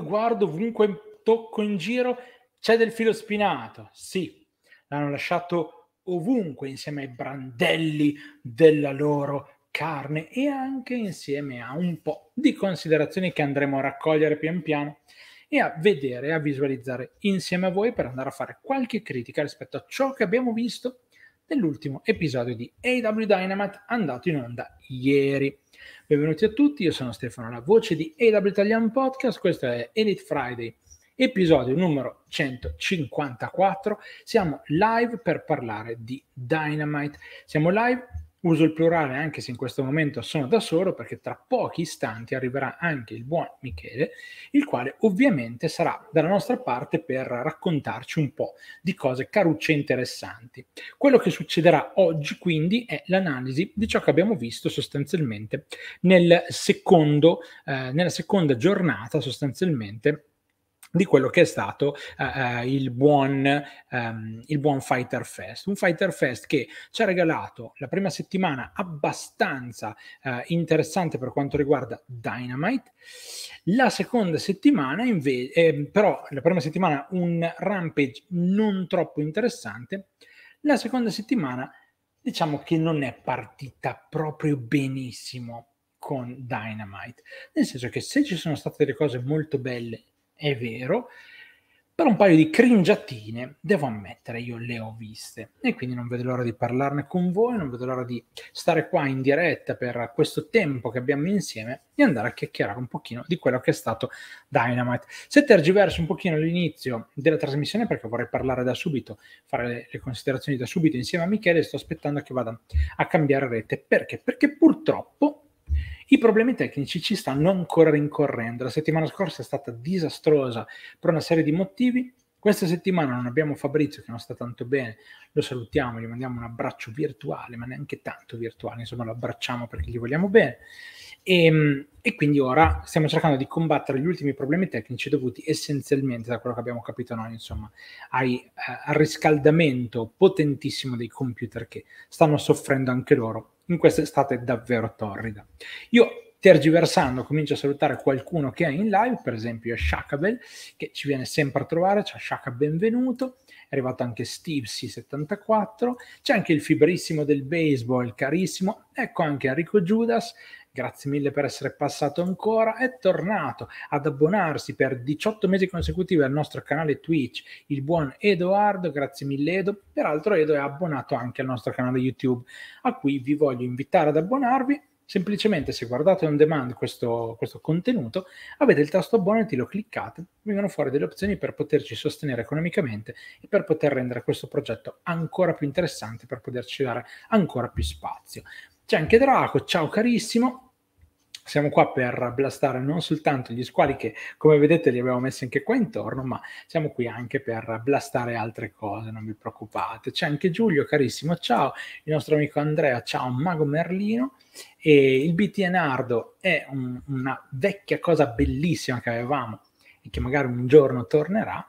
guardo, ovunque tocco in giro c'è del filo spinato. Sì, l'hanno lasciato ovunque insieme ai brandelli della loro carne e anche insieme a un po' di considerazioni che andremo a raccogliere pian piano e a vedere, a visualizzare insieme a voi per andare a fare qualche critica rispetto a ciò che abbiamo visto nell'ultimo episodio di AW Dynamite andato in onda ieri. Benvenuti a tutti, io sono Stefano, la voce di AW Italian Podcast, questo è Elite Friday, episodio numero 154, siamo live per parlare di Dynamite, siamo live, uso il plurale anche se in questo momento sono da solo perché tra pochi istanti arriverà anche il buon Michele, il quale ovviamente sarà dalla nostra parte per raccontarci un po' di cose carucce e interessanti. Quello che succederà oggi quindi è l'analisi di ciò che abbiamo visto sostanzialmente nella seconda giornata sostanzialmente di quello che è stato il buon Fighter Fest. Un Fighter Fest che ci ha regalato la prima settimana abbastanza interessante per quanto riguarda Dynamite, la seconda settimana invece, però la prima settimana un Rampage non troppo interessante, la seconda settimana diciamo che non è partita proprio benissimo con Dynamite, nel senso che se ci sono state delle cose molto belle è vero, però un paio di cringiatine, devo ammettere, io le ho viste e quindi non vedo l'ora di parlarne con voi, non vedo l'ora di stare qua in diretta per questo tempo che abbiamo insieme e andare a chiacchierare un pochino di quello che è stato Dynamite. Se tergiverso un pochino l'inizio della trasmissione perché vorrei parlare da subito, fare le considerazioni da subito insieme a Michele, sto aspettando che vada a cambiare rete. Perché? Perché purtroppo i problemi tecnici ci stanno ancora rincorrendo. La settimana scorsa è stata disastrosa per una serie di motivi. Questa settimana non abbiamo Fabrizio che non sta tanto bene, lo salutiamo, gli mandiamo un abbraccio virtuale, ma neanche tanto virtuale, insomma lo abbracciamo perché gli vogliamo bene. E quindi ora stiamo cercando di combattere gli ultimi problemi tecnici dovuti essenzialmente, da quello che abbiamo capito noi, insomma, al riscaldamento potentissimo dei computer che stanno soffrendo anche loro in quest'estate davvero torrida. Io tergiversando comincio a salutare qualcuno che è in live, per esempio Shakabel che ci viene sempre a trovare. Ciao Shaka, benvenuto. È arrivato anche Steve C74, c'è anche il fibrissimo del baseball, carissimo, ecco anche Enrico Giudas, grazie mille per essere passato ancora, è tornato ad abbonarsi per 18 mesi consecutivi al nostro canale Twitch il buon Edoardo, grazie mille Edo, peraltro Edo è abbonato anche al nostro canale YouTube a cui vi voglio invitare ad abbonarvi. Semplicemente se guardate on demand questo contenuto avete il tasto abbonati, lo cliccate, vengono fuori delle opzioni per poterci sostenere economicamente e per poter rendere questo progetto ancora più interessante, per poterci dare ancora più spazio. C'è anche Draco, ciao carissimo. Siamo qua per blastare non soltanto gli squali che come vedete li abbiamo messi anche qua intorno, ma siamo qui anche per blastare altre cose, non vi preoccupate. C'è anche Giulio, carissimo, ciao, il nostro amico Andrea, ciao, Mago Merlino, e il BT Nardo è una vecchia cosa bellissima che avevamo e che magari un giorno tornerà,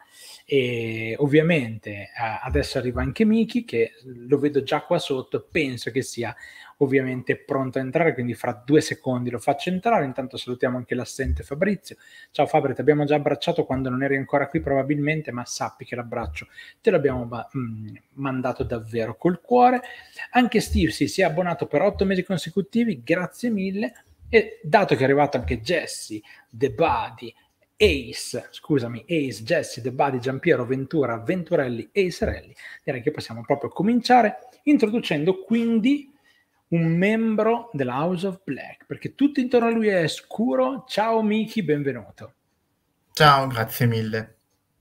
e ovviamente adesso arriva anche Miki che lo vedo già qua sotto, penso che sia ovviamente pronto a entrare, quindi fra 2 secondi lo faccio entrare. Intanto salutiamo anche l'assente Fabrizio. Ciao Fabri, ti abbiamo già abbracciato quando non eri ancora qui probabilmente, ma sappi che l'abbraccio te l'abbiamo mandato davvero col cuore. Anche Steve si è abbonato per 8 mesi consecutivi, grazie mille. E dato che è arrivato anche Jesse, The Buddy, Ace, Jesse, The Buddy, Giampiero, Ventura, Venturelli e Iserelli, direi che possiamo proprio cominciare introducendo quindi un membro della House of Black, perché tutto intorno a lui è scuro. Ciao Miki, benvenuto. Ciao, grazie mille.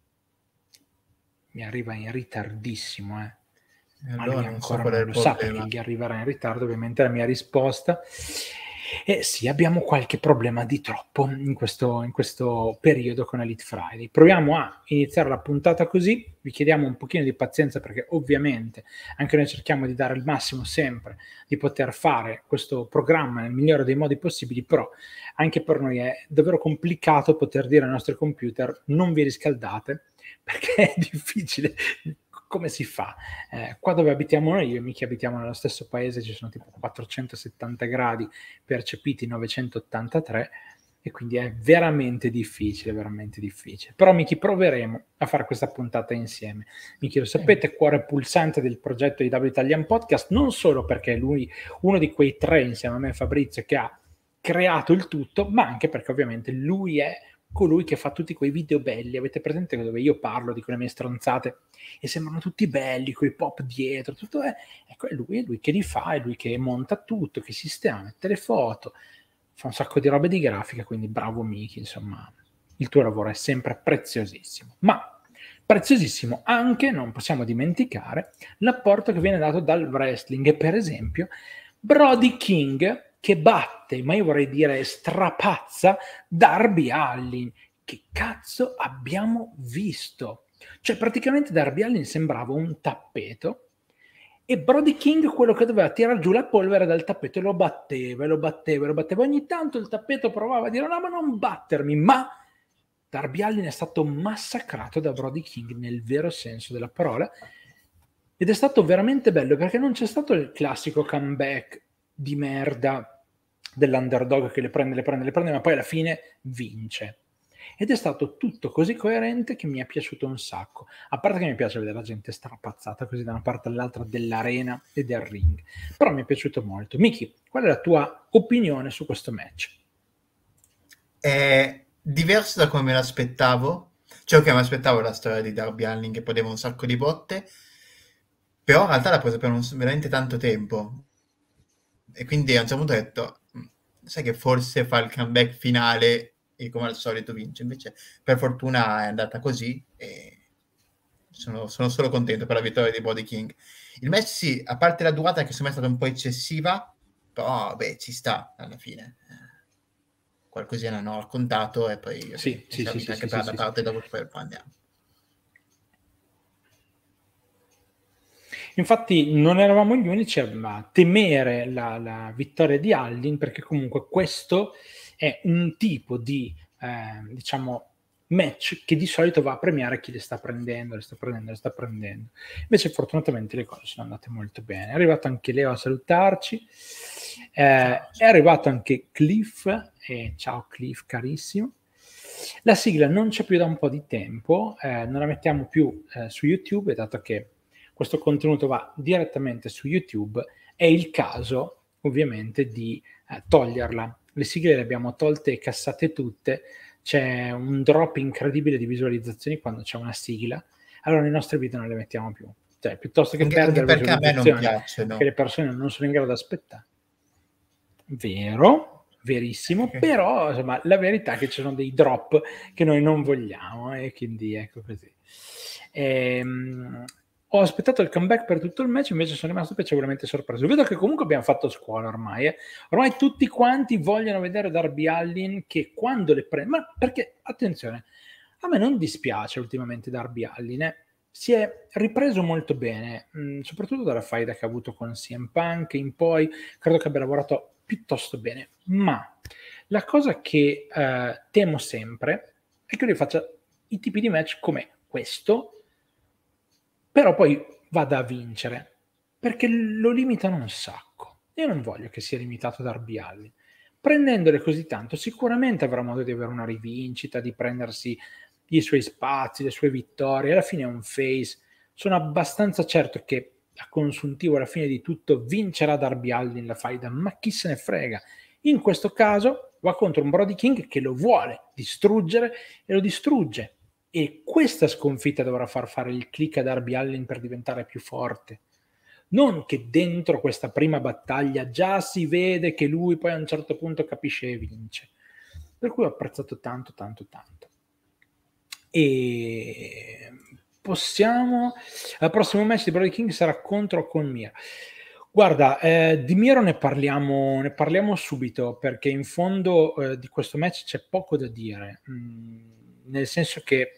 Mi arriva in ritardissimo, ma Allora lui non so ancora qual è non il lo sa perché problema. gli arriverà in ritardo ovviamente la mia risposta. Sì, abbiamo qualche problema di troppo in questo periodo con Elite Friday. Proviamo a iniziare la puntata così, vi chiediamo un pochino di pazienza perché ovviamente anche noi cerchiamo di dare il massimo sempre di poter fare questo programma nel migliore dei modi possibili, però anche per noi è davvero complicato poter dire ai nostri computer non vi riscaldate, perché è difficile. Come si fa? Qua dove abitiamo noi, io e Miki abitiamo nello stesso paese, ci sono tipo 470 gradi percepiti, 983, e quindi è veramente difficile, veramente difficile. Però Miki, proveremo a fare questa puntata insieme. Miki, lo sapete, cuore pulsante del progetto di W Italian Podcast, non solo perché è lui uno di quei tre insieme a me e Fabrizio che ha creato il tutto, ma anche perché ovviamente lui è colui che fa tutti quei video belli. Avete presente dove io parlo di quelle mie stronzate e sembrano tutti belli, quei pop dietro, tutto ecco, è lui che li fa, è lui che monta tutto, che sistema, mette le foto, fa un sacco di robe di grafica, quindi bravo Miki, insomma, il tuo lavoro è sempre preziosissimo. Ma preziosissimo anche, non possiamo dimenticare, l'apporto che viene dato dal wrestling, e per esempio Brody King che batte, ma io vorrei dire strapazza, Darby Allin. Che cazzo abbiamo visto? Cioè praticamente Darby Allin sembrava un tappeto e Brody King quello che doveva tirare giù la polvere dal tappeto e lo batteva, ogni tanto il tappeto provava a dire no ma non battermi, ma Darby Allin è stato massacrato da Brody King nel vero senso della parola ed è stato veramente bello perché non c'è stato il classico comeback di merda dell'underdog che le prende, ma poi alla fine vince. Ed è stato tutto così coerente che mi è piaciuto un sacco. A parte che mi piace vedere la gente strapazzata così da una parte all'altra dell'arena e del ring. Però mi è piaciuto molto. Miki, qual è la tua opinione su questo match? È diverso da come me l'aspettavo. Cioè, ok, mi aspettavo la storia di Darby Allin che poteva un sacco di botte, però in realtà l'ha presa per veramente tanto tempo. E quindi a un certo punto ho detto, sai che forse fa il comeback finale e come al solito vince. Invece, per fortuna è andata così e sono solo contento per la vittoria di Brody King. Il match sì, a parte la durata che secondo me è stata un po' eccessiva, però beh, ci sta alla fine. Qualcosina hanno raccontato e poi Sì, siamo anche per la parte dopo che poi andiamo. Infatti non eravamo gli unici a temere la vittoria di Allin perché comunque questo è un tipo di diciamo match che di solito va a premiare chi le sta prendendo. Invece fortunatamente le cose sono andate molto bene. È arrivato anche Leo a salutarci, è arrivato anche Cliff, ciao Cliff carissimo. La sigla non c'è più da un po' di tempo, non la mettiamo più su YouTube, dato che questo contenuto va direttamente su YouTube, è il caso ovviamente di toglierla. Le sigle le abbiamo tolte e cassate tutte, c'è un drop incredibile di visualizzazioni quando c'è una sigla, allora nei nostri video non le mettiamo più. Cioè, piuttosto che perdere perché a me non piacciono. che le persone non sono in grado di aspettare. Vero, verissimo, però insomma la verità è che ci sono dei drop che noi non vogliamo e quindi ecco così. Ho aspettato il comeback per tutto il match, invece sono rimasto piacevolmente sorpreso. Vedo che comunque abbiamo fatto scuola ormai. Ormai tutti quanti vogliono vedere Darby Allin che quando le prende... Ma perché, attenzione, a me non dispiace ultimamente Darby Allin. Si è ripreso molto bene, soprattutto dalla faida che ha avuto con CM Punk in poi. Credo che abbia lavorato piuttosto bene. Ma la cosa che temo sempre è che lui faccia i tipi di match come questo, però poi vada a vincere, perché lo limitano un sacco. Io non voglio che sia limitato da Darby Allin. Prendendole così tanto, sicuramente avrà modo di avere una rivincita, di prendersi i suoi spazi, le sue vittorie. Alla fine è un face. Sono abbastanza certo che a consuntivo, alla fine di tutto, vincerà Darby Allin la faida, ma chi se ne frega. In questo caso va contro un Brody King che lo vuole distruggere e lo distrugge. E questa sconfitta dovrà far fare il click a Darby Allin per diventare più forte. Non che dentro questa prima battaglia già si vede che lui poi a un certo punto capisce e vince. Per cui ho apprezzato tanto. E possiamo... Al prossimo match di Brody King sarà contro o con Miro. Guarda, di Miro ne parliamo subito, perché in fondo di questo match c'è poco da dire, nel senso che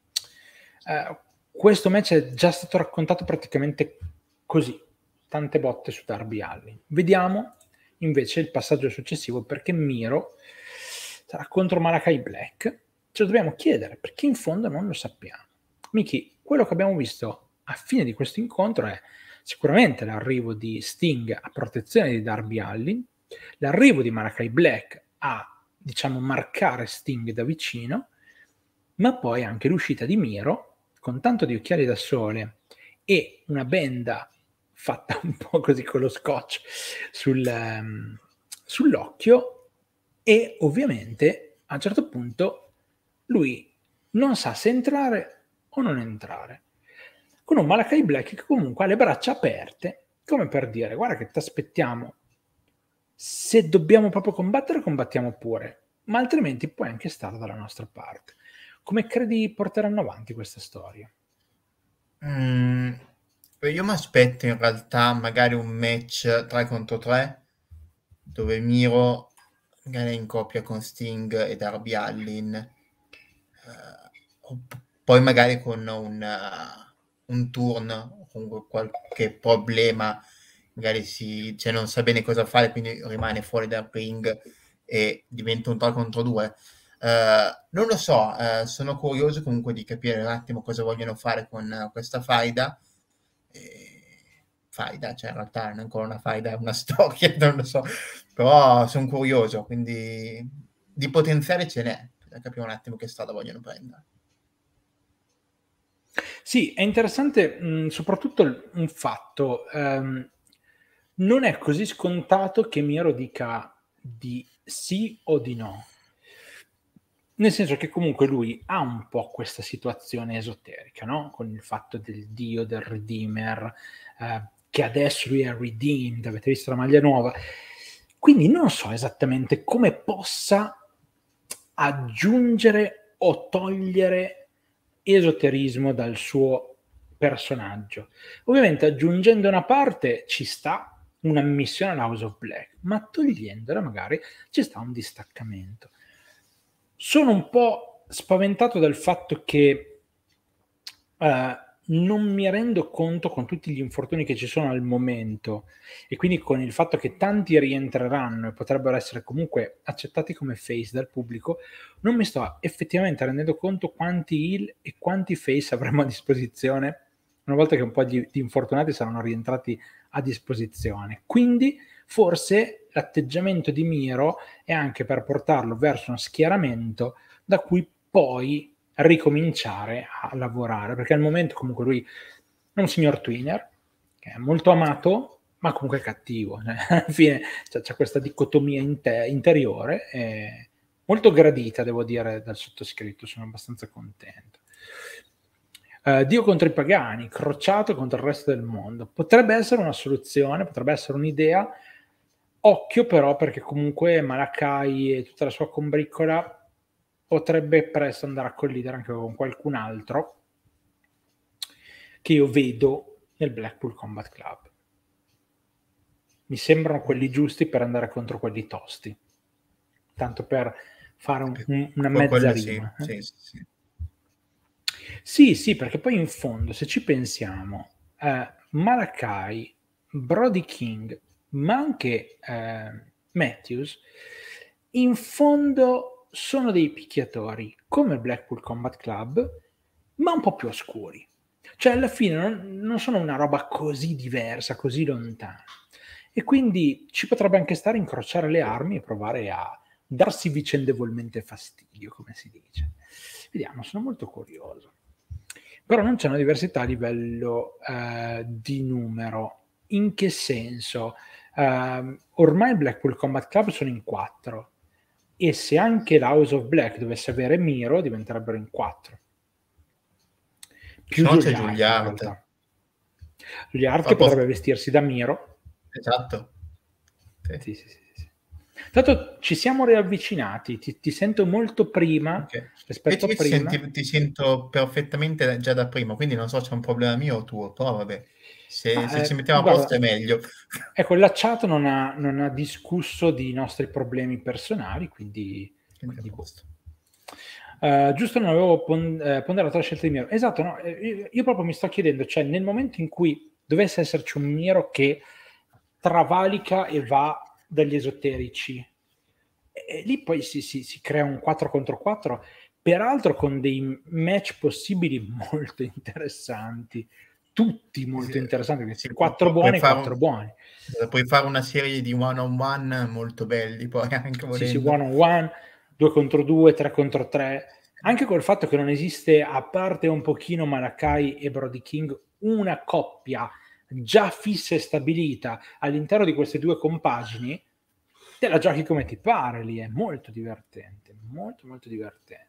questo match è già stato raccontato praticamente così, tante botte su Darby Allin. Vediamo invece il passaggio successivo, perché Miro sarà contro Malakai Black. Ce lo dobbiamo chiedere, perché in fondo non lo sappiamo. Miki, quello che abbiamo visto a fine di questo incontro è sicuramente l'arrivo di Sting a protezione di Darby Allin, l'arrivo di Malakai Black a diciamo, marcare Sting da vicino, ma poi anche l'uscita di Miro con tanto di occhiali da sole e una benda fatta un po' così con lo scotch sull'occhio, e ovviamente a un certo punto lui non sa se entrare o non entrare, con un Malakai Black che comunque ha le braccia aperte, come per dire: guarda che ti aspettiamo, se dobbiamo proprio combattere combattiamo pure, ma altrimenti puoi anche stare dalla nostra parte. Come credi porteranno avanti questa storia? Io mi aspetto in realtà magari un match 3 contro 3 dove Miro magari è in coppia con Sting e Darby Allin, poi magari con un turn o comunque qualche problema, magari cioè non sa bene cosa fare, quindi rimane fuori dal ring e diventa un 3 contro 2. Non lo so, sono curioso comunque di capire un attimo cosa vogliono fare con questa faida. Faida, cioè in realtà non è ancora una faida, è una storia, non lo so, però sono curioso, quindi di potenziale ce n'è, da capire un attimo che strada vogliono prendere. Sì, è interessante soprattutto un fatto, non è così scontato che Miro dica di sì o di no, nel senso che comunque lui ha un po' questa situazione esoterica, no? Con il fatto del dio, del Redeemer, che adesso lui è redeemed, avete visto la maglia nuova, quindi non so esattamente come possa aggiungere o togliere esoterismo dal suo personaggio. Ovviamente aggiungendo una parte ci sta un'ammissione all'House of Black, ma togliendola magari ci sta un distaccamento. Sono un po' spaventato dal fatto che non mi rendo conto, con tutti gli infortuni che ci sono al momento e quindi con il fatto che tanti rientreranno e potrebbero essere comunque accettati come face dal pubblico, non mi sto effettivamente rendendo conto quanti heel e quanti face avremo a disposizione una volta che un po' di infortunati saranno rientrati a disposizione. Quindi forse l'atteggiamento di Miro è anche per portarlo verso uno schieramento da cui poi ricominciare a lavorare, perché al momento comunque lui è un signor twinner che è molto amato ma comunque cattivo, alla fine c'è questa dicotomia interiore, molto gradita, devo dire, dal sottoscritto, sono abbastanza contento. Dio contro i pagani, crociato contro il resto del mondo, potrebbe essere una soluzione, potrebbe essere un'idea. Occhio però, perché comunque Malakai e tutta la sua combriccola potrebbe presto andare a collidere anche con qualcun altro che io vedo nel Blackpool Combat Club. Mi sembrano quelli giusti per andare contro quelli tosti, tanto per fare una mezza rima. Sì, perché poi in fondo, se ci pensiamo, Malakai, Brody King, ma anche Matthews, in fondo sono dei picchiatori come il Blackpool Combat Club, ma un po' più oscuri. Cioè alla fine non sono una roba così diversa, così lontana. E quindi ci potrebbe anche stare incrociare le armi e provare a darsi vicendevolmente fastidio, come si dice. Vediamo, sono molto curioso. Però non c'è una diversità a livello di numero. In che senso? Ormai il Blackpool Combat Club sono in 4 e se anche l'House of Black dovesse avere Miro diventerebbero in 4. Più Juilliard. Juilliard che potrebbe vestirsi da Miro. Esatto. Sì. Tanto ci siamo riavvicinati, ti sento molto prima rispetto a prima. Ti sento perfettamente già da prima, quindi non so se c'è un problema mio o tuo, però vabbè, se ci mettiamo a posto è meglio. Ecco, la chat non ha discusso di nostri problemi personali, quindi giusto, non avevo ponderato la scelta di Miro. Esatto, no, io proprio mi sto chiedendo, cioè nel momento in cui dovesse esserci un Miro che travalica e va dagli esoterici, e lì poi si crea un 4 contro 4, peraltro con dei match possibili molto interessanti, tutti molto interessanti, 4 buoni e 4 buoni. Puoi fare una serie di one-on-one molto belli, poi anche volendo. Sì, one-on-one, 2 contro 2, 3 contro 3, anche col fatto che non esiste, a parte un pochino Malakai e Brody King, una coppia già fissa e stabilita all'interno di queste due compagini, te la giochi come ti pare lì, è molto divertente, molto molto divertente.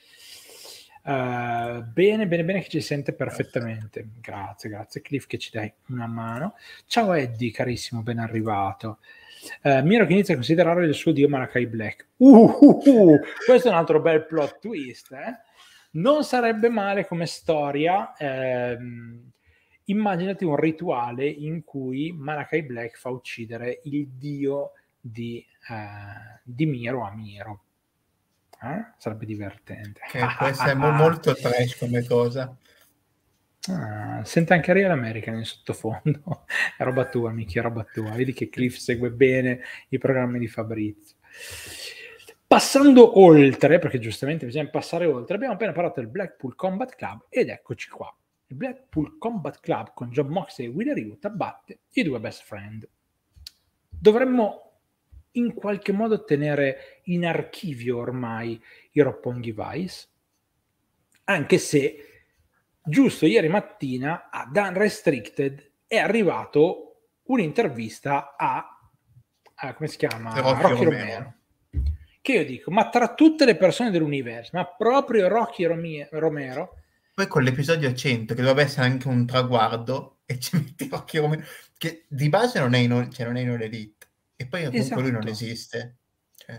Bene che ci sente perfettamente. Grazie Cliff che ci dai una mano. Ciao Eddie, carissimo, ben arrivato. Miro che inizia a considerare il suo dio Malakai Black. Questo è un altro bel plot twist, eh? Non sarebbe male come storia. Immaginati un rituale in cui Malakai Black fa uccidere il dio di Miro a Miro. Sarebbe divertente. Che può essere molto trash come cosa. Sente anche Real American in sottofondo. È roba tua, Miki, è roba tua. Vedi che Cliff segue bene i programmi di Fabrizio. Passando oltre, perché giustamente bisogna passare oltre, abbiamo appena parlato del Blackpool Combat Club ed eccoci qua. Il Blackpool Combat Club con Jon Moxley e Wheeler Yuta batte i due best friend. Dovremmo in qualche modo tenere in archivio ormai i Roppongi Vice, anche se giusto ieri mattina a Dan Restricted è arrivato un'intervista a come si chiama? Rocky Romero. Che io dico, ma tra tutte le persone dell'universo, ma proprio Rocky Romero. Poi con l'episodio 100, che dovrebbe essere anche un traguardo, e ci metti Rocky Romero, che di base non è in All Elite, e poi comunque lui non esiste. Cioè,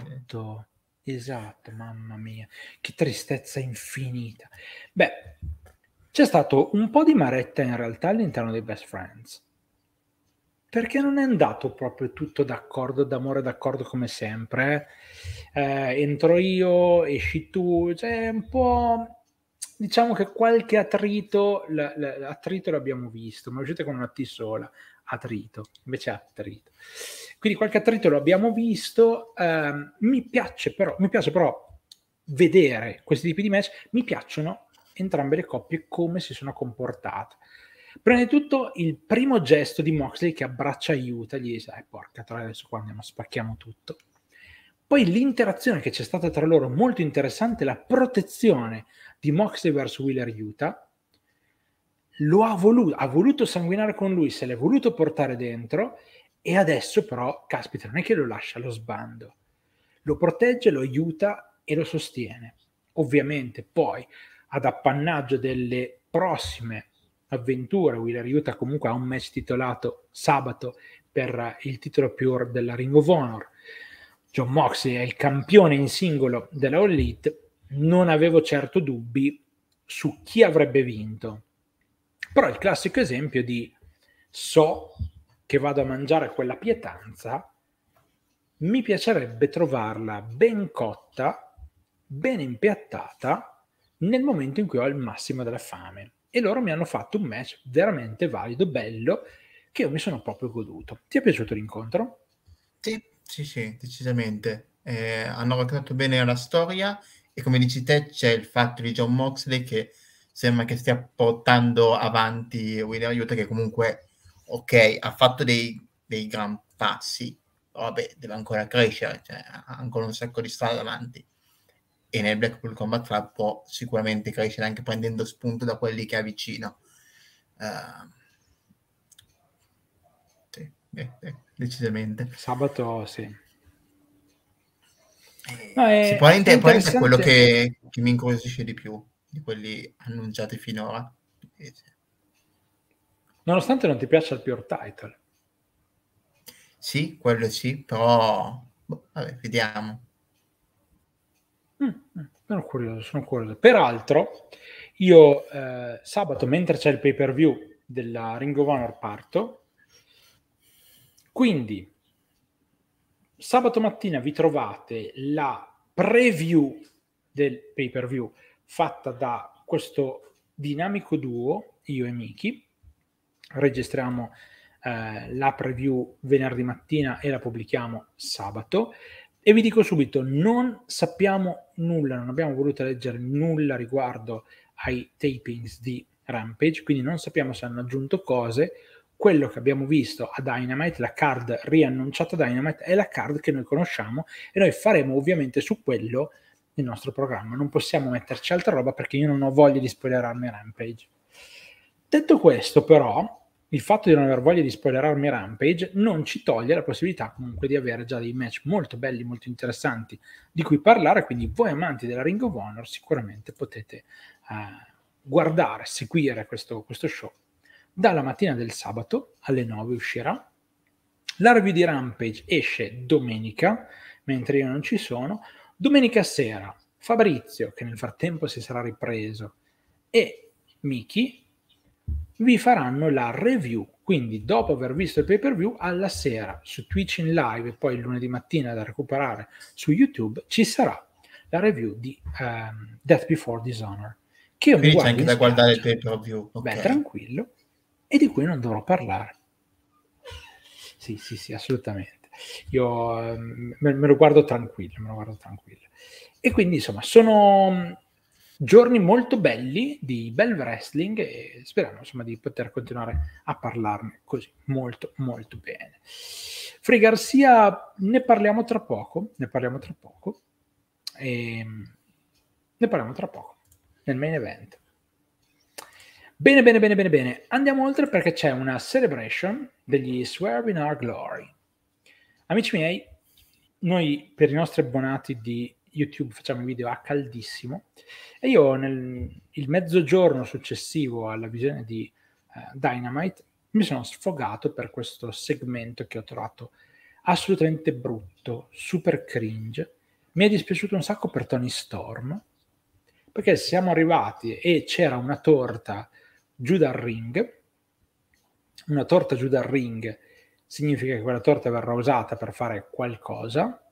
Esatto, mamma mia, che tristezza infinita. Beh, c'è stato un po' di maretta in realtà all'interno dei Best Friends, perché non è andato proprio tutto d'accordo, d'amore d'accordo come sempre. Entro io, esci tu, cioè un po', diciamo che qualche attrito l'abbiamo visto, ma è uscita con una T sola, attrito, invece attrito. Quindi qualche attrito lo abbiamo visto. Mi piace però vedere questi tipi di match. Mi piacciono entrambe le coppie come si sono comportate. Prima di tutto il primo gesto di Moxley che abbraccia Yuta, gli dice porca troia, adesso qua andiamo, spacchiamo tutto. Poi l'interazione che c'è stata tra loro, molto interessante, la protezione di Moxley verso Wheeler Yuta, ha voluto sanguinare con lui, se l'è voluto portare dentro, e adesso però, caspita, non è che lo lascia allo sbando, lo protegge, lo aiuta e lo sostiene. Ovviamente poi ad appannaggio delle prossime avventure, Wheeler Yuta comunque ha un match titolato sabato per il titolo pure della Ring of Honor. Jon Moxley è il campione in singolo della All Elite. Non avevo certo dubbi su chi avrebbe vinto, però il classico esempio di so che vado a mangiare quella pietanza, mi piacerebbe trovarla ben cotta, ben impiattata nel momento in cui ho il massimo della fame. E loro mi hanno fatto un match veramente valido, bello, che io mi sono proprio goduto. Ti è piaciuto l'incontro? Sì, decisamente. Hanno raccontato bene la storia e come dici te c'è il fatto di Jon Moxley che sembra che stia portando avanti Wheeler Yuta, che comunque ok, ha fatto dei gran passi, però vabbè, deve ancora crescere, cioè, ha ancora un sacco di strada davanti. E nel Blackpool Combat Club può sicuramente crescere anche prendendo spunto da quelli che ha vicino. Sì, decisamente. Sabato, sì. Sicuramente è quello che mi incuriosisce di più di quelli annunciati finora. Nonostante non ti piaccia il Pure Title. Sì, quello sì, però vabbè, vediamo. Sono curioso. Peraltro, io sabato, mentre c'è il pay-per-view della Ring of Honor, parto. Quindi, sabato mattina vi trovate la preview del pay-per-view fatta da questo dinamico duo, io e Miki. Registriamo la preview venerdì mattina e la pubblichiamo sabato. E vi dico subito, non sappiamo nulla, non abbiamo voluto leggere nulla riguardo ai tapings di Rampage, quindi non sappiamo se hanno aggiunto cose quello che abbiamo visto a Dynamite, la card riannunciata a Dynamite, è la card che noi conosciamo e noi faremo ovviamente su quello il nostro programma. Non possiamo metterci altra roba perché io non ho voglia di spoilerarmi Rampage. Detto questo, però, il fatto di non aver voglia di spoilerarmi Rampage non ci toglie la possibilità comunque di avere già dei match molto belli, molto interessanti di cui parlare, quindi voi amanti della Ring of Honor sicuramente potete guardare, seguire questo show. Dalla mattina del sabato alle 9 uscirà. La review di Rampage esce domenica, mentre io non ci sono. Domenica sera Fabrizio, che nel frattempo si sarà ripreso, e Miki vi faranno la review, quindi dopo aver visto il pay-per-view, alla sera su Twitch in live e poi il lunedì mattina da recuperare su YouTube ci sarà la review di Death Before Dishonor, che io mi Quindi c'è guardo anche in da guardare il spiaggia, pay-per-view, ok. tranquillo, e di cui non dovrò parlare. Sì, assolutamente. Io me lo guardo tranquillo, E quindi, insomma, sono giorni molto belli di bel wrestling e speriamo, insomma, di poter continuare a parlarne così, molto, molto bene. Free Garcia, ne parliamo tra poco, nel main event. Bene. Andiamo oltre perché c'è una celebration degli Swerve in Our Glory. Amici miei, noi per i nostri abbonati di YouTube facciamo i video a caldissimo e io il mezzogiorno successivo alla visione di Dynamite mi sono sfogato per questo segmento che ho trovato assolutamente brutto, super cringe. Mi è dispiaciuto un sacco per Tony Storm perché siamo arrivati e c'era una torta giù dal ring. Una torta giù dal ring significa che quella torta verrà usata per fare qualcosa.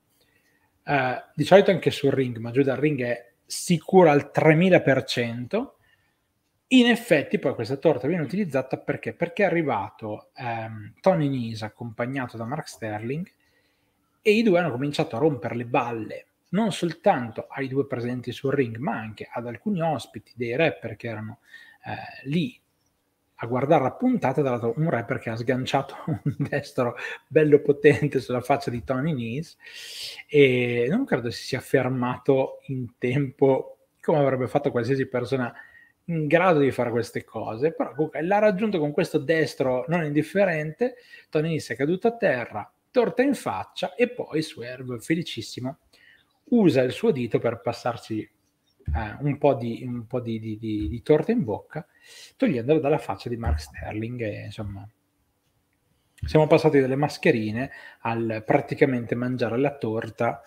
Di solito anche sul ring, ma giù dal ring è sicuro al 3000%. In effetti poi questa torta viene utilizzata perché è arrivato Tony Nese accompagnato da Mark Sterling e i due hanno cominciato a rompere le balle non soltanto ai due presenti sul ring, ma anche ad alcuni ospiti dei rapper che erano lì a guardare la puntata, tra l'altro un rapper che ha sganciato un destro bello potente sulla faccia di Tony Nese e non credo si sia fermato in tempo come avrebbe fatto qualsiasi persona in grado di fare queste cose, però comunque l'ha raggiunto con questo destro non indifferente. Tony Nese è caduto a terra, torta in faccia e poi Swerve, felicissimo, usa il suo dito per passarsi un po' di torta in bocca, togliendolo dalla faccia di Mark Sterling e insomma siamo passati dalle mascherine al praticamente mangiare la torta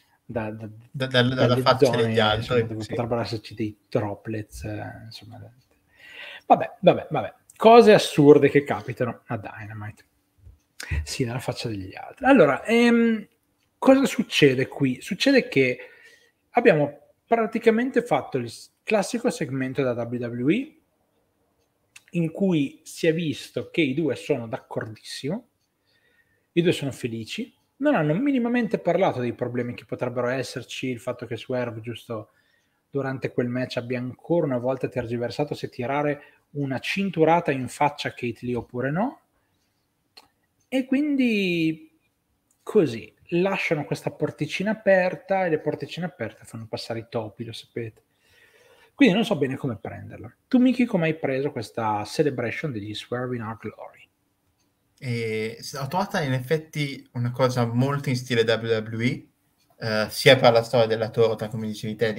dalla dalle faccia zone degli altri, insomma, dove sì. potrebbero esserci dei droplets insomma. Vabbè, cose assurde che capitano a Dynamite, sì, nella faccia degli altri. Allora, cosa succede qui? Succede che abbiamo praticamente fatto il classico segmento da WWE in cui si è visto che i due sono d'accordissimo, i due sono felici, non hanno minimamente parlato dei problemi che potrebbero esserci, il fatto che Swerve giusto durante quel match abbia ancora una volta tergiversato se tirare una cinturata in faccia a Kate Lee oppure no, e quindi così lasciano questa porticina aperta e le porticine aperte fanno passare i topi, lo sapete. Quindi non so bene come prenderla. Tu, Miki, come hai preso questa celebration degli Swerve in Our Glory? E ho trovato in effetti una cosa molto in stile WWE, sia per la storia della torta, come dicevi te,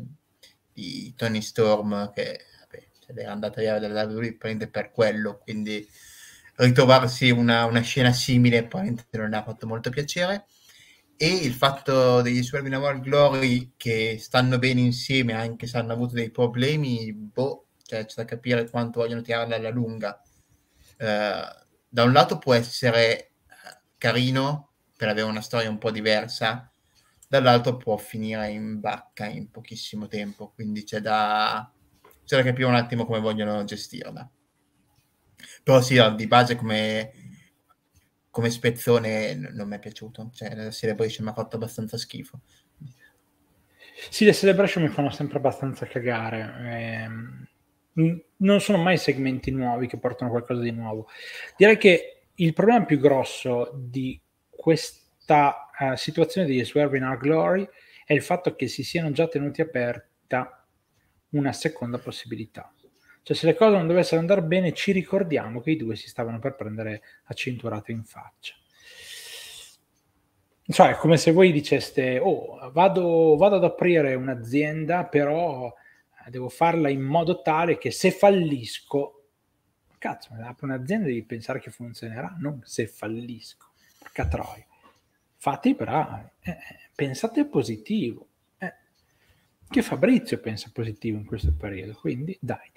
di Tony Storm, che vabbè, se l'era andata via dalla WWE per quello, quindi ritrovarsi una scena simile probabilmente non ha fatto molto piacere. E il fatto degli Swerve in Our Glory che stanno bene insieme anche se hanno avuto dei problemi, cioè c'è da capire quanto vogliono tirarla alla lunga. Da un lato può essere carino per avere una storia un po' diversa, dall'altro può finire in bacca in pochissimo tempo, quindi c'è da capire un attimo come vogliono gestirla. Però sì, di base come spezzone non mi è piaciuto, cioè la Celebration mi ha fatto abbastanza schifo. Sì, le celebration mi fanno sempre abbastanza cagare. Non sono mai segmenti nuovi che portano qualcosa di nuovo. Direi che il problema più grosso di questa situazione di Swerve in Our Glory è il fatto che si siano già tenuti aperta una seconda possibilità. Cioè, se le cose non dovessero andare bene, ci ricordiamo che i due si stavano per prendere a cinturate in faccia. Cioè, è come se voi diceste: oh, vado ad aprire un'azienda, però devo farla in modo tale che se fallisco, cazzo, me la apro un'azienda e devi pensare che funzionerà, non se fallisco. Porca troia. Fate bravi, pensate positivo. Che Fabrizio pensa positivo in questo periodo, quindi dai.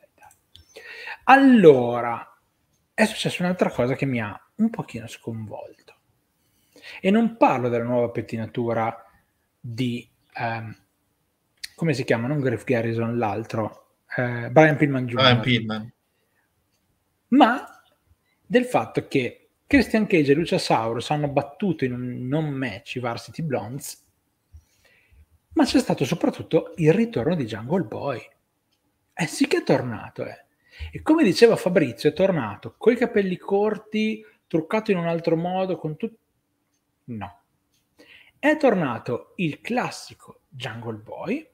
Allora, è successa un'altra cosa che mi ha un pochino sconvolto. E non parlo della nuova pettinatura di come si chiama? Non Griff Garrison, l'altro, Brian Pillman Jr. Brian Pillman. Ma del fatto che Christian Cage e Luchasaurus hanno battuto in un non match i Varsity Blondes, ma c'è stato soprattutto il ritorno di Jungle Boy. Sì che è tornato, E come diceva Fabrizio, è tornato coi capelli corti, truccato in un altro modo, con tutto. No. È tornato il classico Jungle Boy,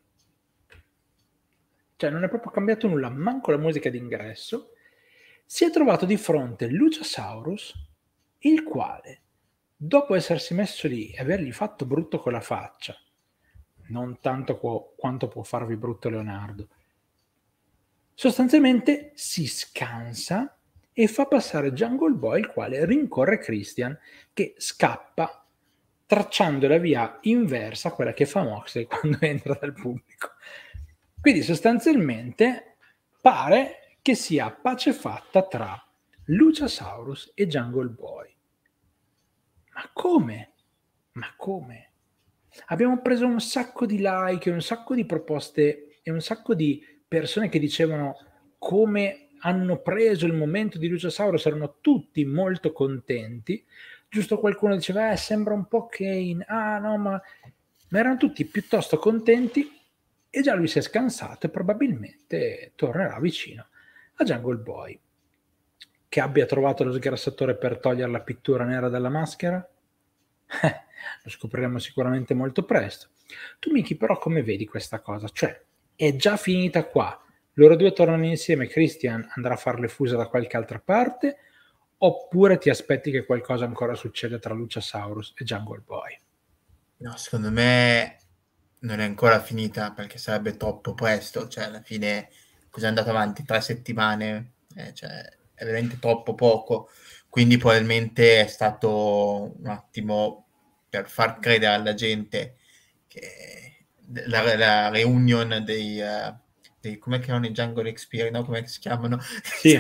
cioè non è proprio cambiato nulla, manco la musica d'ingresso. Si è trovato di fronte Luchasaurus, il quale, dopo essersi messo lì e avergli fatto brutto con la faccia, non tanto quanto può farvi brutto Leonardo, sostanzialmente si scansa e fa passare Jungle Boy, il quale rincorre Christian, che scappa tracciando la via inversa a quella che fa Moxley quando entra dal pubblico. Quindi sostanzialmente pare che sia pace fatta tra Luchasaurus e Jungle Boy. Ma come? Abbiamo preso un sacco di like, un sacco di proposte e un sacco di persone che dicevano come hanno preso il momento di Luchasaurus, erano tutti molto contenti. Giusto qualcuno diceva sembra un po' Kane, no, ma erano tutti piuttosto contenti e già lui si è scansato e probabilmente tornerà vicino a Jungle Boy. Che abbia trovato lo sgrassatore per togliere la pittura nera dalla maschera? Lo scopriremo sicuramente molto presto. Tu, Miki, però come vedi questa cosa? Cioè, è già finita qua? Loro due tornano insieme, Christian andrà a fare le fuse da qualche altra parte, oppure ti aspetti che qualcosa ancora succeda tra Luchasaurus e Jungle Boy? No, secondo me non è ancora finita perché sarebbe troppo presto, cioè alla fine cos'è andato avanti 3 settimane, cioè è veramente troppo poco, quindi probabilmente è stato un attimo per far credere alla gente che la reunion dei come chiamano i Jungle Experience, no? Come si chiamano? Sì.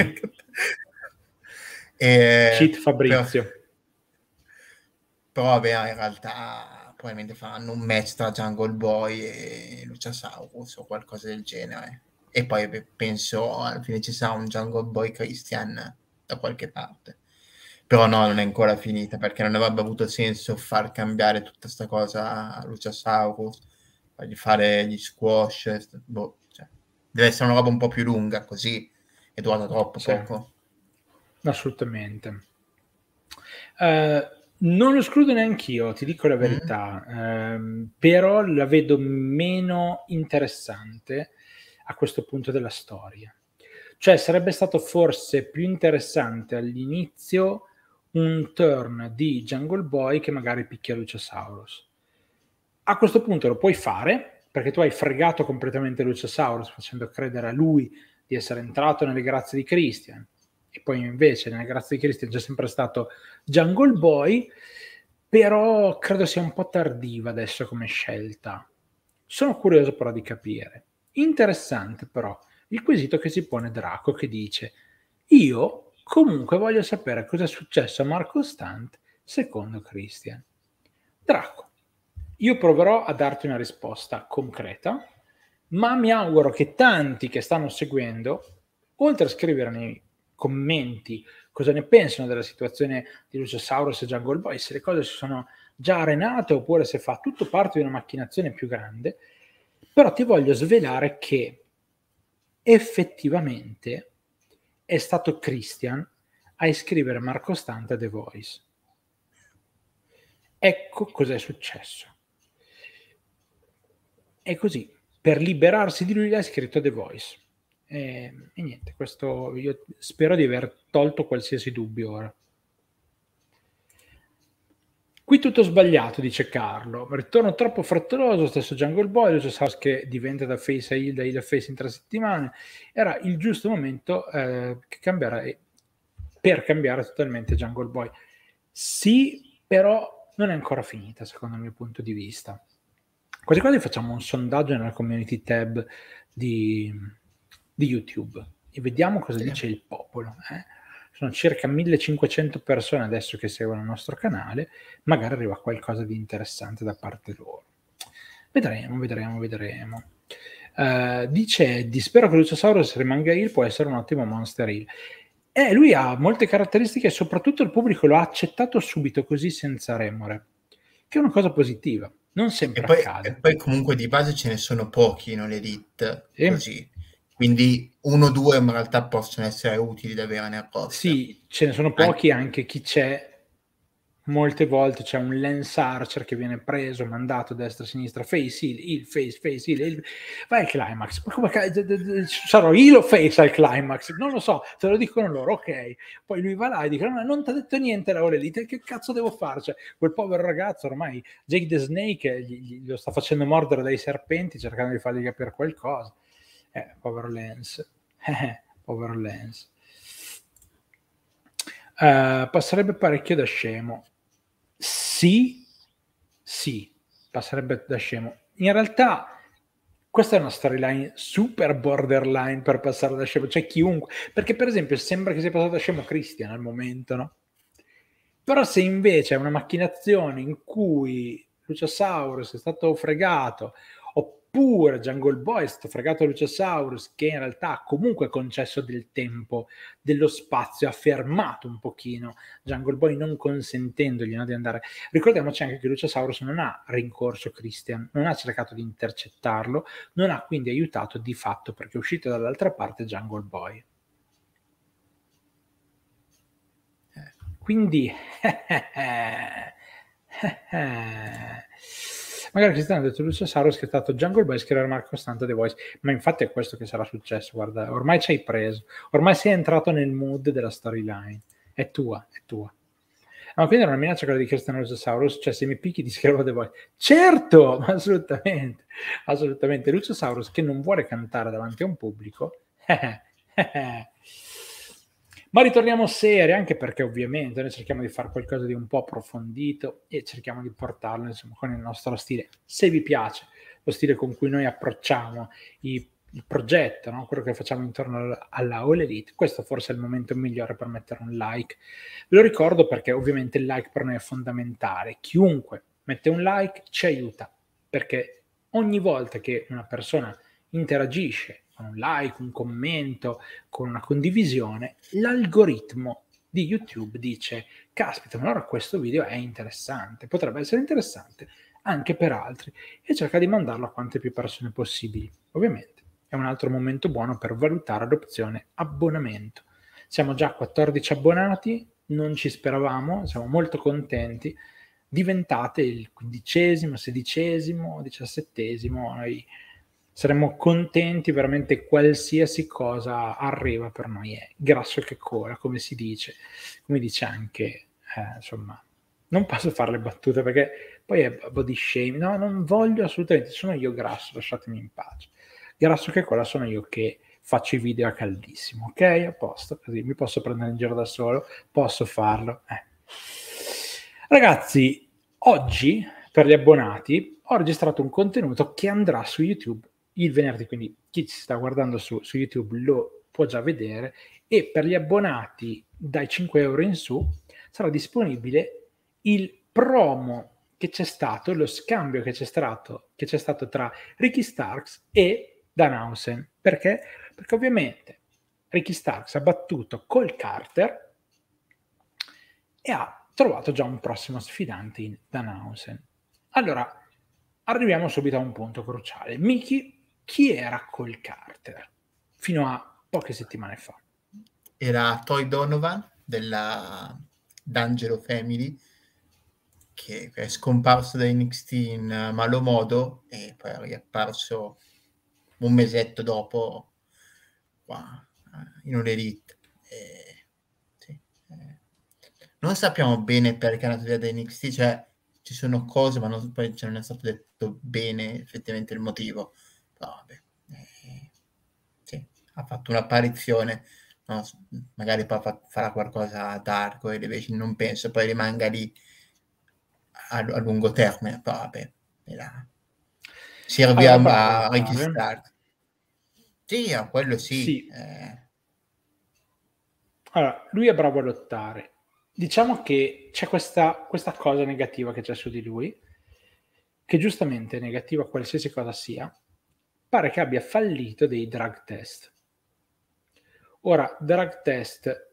Cheat Fabrizio. Però vabbè, in realtà probabilmente faranno un match tra Jungle Boy e Luchasaurus o qualcosa del genere. E poi penso alla fine ci sarà un Jungle Boy Christian da qualche parte. Però no, non è ancora finita perché non avrebbe avuto senso far cambiare tutta questa cosa a Luchasaurus, fargli fare gli squash, cioè, deve essere una roba un po' più lunga, così è durata troppo poco. Assolutamente. Non lo escludo neanch'io, ti dico la verità, però la vedo meno interessante a questo punto della storia. Cioè sarebbe stato forse più interessante all'inizio un turn di Jungle Boy che magari picchia Luchasaurus. A questo punto lo puoi fare, perché tu hai fregato completamente Luchasaurus facendo credere a lui di essere entrato nelle grazie di Christian, e poi invece nelle grazie di Christian c'è sempre stato Jungle Boy, però credo sia un po' tardiva adesso come scelta. Sono curioso però di capire. Interessante però il quesito che si pone Draco, che dice: io comunque voglio sapere cosa è successo a Marco Stunt secondo Christian. Draco, io proverò a darti una risposta concreta, ma mi auguro che tanti che stanno seguendo, oltre a scrivere nei commenti cosa ne pensano della situazione di Luchasaurus e Jungle Boy, se le cose si sono già arenate oppure se fa tutto parte di una macchinazione più grande, però ti voglio svelare che effettivamente è stato Christian a iscrivere Marco Stante a The Voice. Ecco cos'è successo. È così, per liberarsi di lui l'ha iscritto a The Voice. E niente, questo io spero di aver tolto qualsiasi dubbio ora. Qui tutto sbagliato, dice Carlo. Ritorno troppo frettoloso, stesso Jungle Boy, Lucius che diventa da face a heel, da heel a face in 3 settimane. Era il giusto momento per cambiare totalmente Jungle Boy. Sì, però non è ancora finita, secondo il mio punto di vista. Quasi quasi facciamo un sondaggio nella community tab di YouTube e vediamo cosa dice il popolo. Sono circa 1500 persone adesso che seguono il nostro canale, magari arriva qualcosa di interessante da parte loro. Vedremo. Dice Eddie, spero che Luciasaurus rimanga heel, può essere un ottimo monster heel. Lui ha molte caratteristiche e soprattutto il pubblico lo ha accettato subito così senza remore, che è una cosa positiva. Non sempre accade. E poi comunque di base ce ne sono pochi, no, l'Elite, così. Quindi 1 o 2 in realtà possono essere utili da avere nel roster. Sì, ce ne sono pochi, anche chi c'è. Molte volte c'è un Lance Archer che viene preso, mandato a destra, a sinistra, face, heel, face, heel, vai al climax. Sarò heel o face al climax? Non lo so, te lo dicono loro, ok. Poi lui va là e dice, no, non ti ha detto niente la Elite, che cazzo devo fare? Cioè, quel povero ragazzo ormai, Jake the Snake, lo sta facendo mordere dai serpenti cercando di fargli capire qualcosa. Povero Lance. Povero Lance. Passerebbe parecchio da scemo. Sì, passerebbe da scemo. In realtà questa è una storyline super borderline per passare da scemo, cioè chiunque, perché per esempio sembra che sia passato da scemo Christian al momento, no? Però se invece è una macchinazione in cui Luciasaurus è stato fregato, oppure Jungle Boy è stato fregato a Luciasaurus, che in realtà ha comunque concesso del tempo, dello spazio, ha fermato un pochino Jungle Boy non consentendogli, no, di andare. Ricordiamoci anche che Luciasaurus non ha rincorso Christian, non ha cercato di intercettarlo, non ha quindi aiutato di fatto, perché è uscito dall'altra parte Jungle Boy. Quindi magari Cristiano ha detto Luciasaurus che è stato Jungle Boy scrivere Marco Stante The Voice, ma infatti è questo che sarà successo. Guarda, ormai ci hai preso, ormai sei entrato nel mood della storyline, è tua. Ma quindi era una minaccia quella di Cristiano Luciasaurus, cioè se mi picchi ti scrivo The Voice. Certo, assolutamente Luciasaurus che non vuole cantare davanti a un pubblico. Ma ritorniamo seri, anche perché ovviamente noi cerchiamo di fare qualcosa di un po' approfondito e cerchiamo di portarlo, insomma, con il nostro stile. Se vi piace lo stile con cui noi approcciamo il progetto, no? Quello che facciamo intorno alla All Elite, questo forse è il momento migliore per mettere un like. Ve lo ricordo perché ovviamente il like per noi è fondamentale. Chiunque mette un like ci aiuta, perché ogni volta che una persona interagisce con un like, un commento, con una condivisione, l'algoritmo di YouTube dice caspita, ma allora questo video è interessante, potrebbe essere interessante anche per altri, e cerca di mandarlo a quante più persone possibili. Ovviamente è un altro momento buono per valutare l'opzione abbonamento. Siamo già a 14 abbonati, non ci speravamo, siamo molto contenti, diventate il 15°, 16°, 17°, noi saremmo contenti, veramente qualsiasi cosa arriva per noi è grasso che cola, come si dice, come dice anche, insomma, non posso fare le battute perché poi è body shame, no, non voglio assolutamente, sono io grasso, lasciatemi in pace, grasso che cola sono io che faccio i video a caldissimo, ok? A posto, così mi posso prendere in giro da solo, posso farlo. Ragazzi, oggi per gli abbonati ho registrato un contenuto che andrà su YouTube il venerdì, quindi chi ci sta guardando su YouTube lo può già vedere, e per gli abbonati dai 5 euro in su sarà disponibile il promo che c'è stato, lo scambio che c'è stato tra Ricky Starks e Danhausen. Perché? Perché ovviamente Ricky Starks ha battuto Cole Carter e ha trovato già un prossimo sfidante in Danhausen. Allora, arriviamo subito a un punto cruciale. Miki, chi era Cole Carter? fino a poche settimane fa. Era Toy Donovan della D'Angelo Family, che è scomparso da NXT in malo modo e poi è riapparso un mesetto dopo qua in un'elite. Sì, non sappiamo bene perché è andato via da NXT, cioè ci sono cose, ma poi non è stato detto bene effettivamente il motivo. Però vabbè, sì, ha fatto un'apparizione, no, magari poi farà qualcosa a Dark o Elevation, non penso, poi rimanga lì a lungo termine, però vabbè, serve Allora, bravo a a lottare. registrare. Sì, a quello sì. Sì. Allora, lui è bravo a lottare. Diciamo che c'è questa cosa negativa che c'è su di lui, che giustamente è negativa qualsiasi cosa sia, pare che abbia fallito dei drug test. Ora, drug test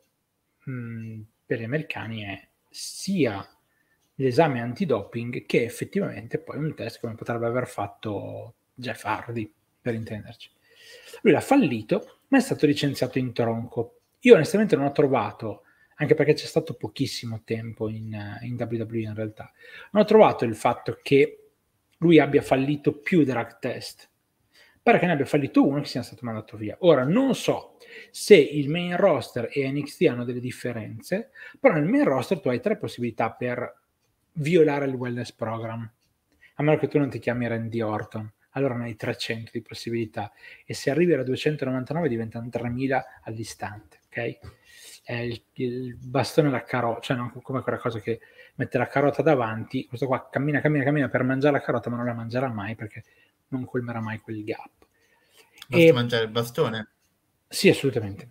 per gli americani è sia l'esame antidoping che effettivamente poi un test come potrebbe aver fatto Jeff Hardy, per intenderci. Lui l'ha fallito, ma è stato licenziato in tronco. Io onestamente non ho trovato, anche perché c'è stato pochissimo tempo in WWE in realtà, non ho trovato il fatto che lui abbia fallito più drug test. Pare che ne abbia fallito uno e che sia stato mandato via. Ora, non so se il main roster e NXT hanno delle differenze, però nel main roster tu hai 3 possibilità per violare il wellness program, a meno che tu non ti chiami Randy Orton, allora ne hai 300 di possibilità, e se arrivi a 299 diventano 3000 all'istante, ok? È il bastone alla carota, cioè non come quella cosa che mette la carota davanti, questo qua cammina per mangiare la carota, ma non la mangerà mai perché non colmerà mai quel gap. Basta mangiare il bastone. Sì, assolutamente.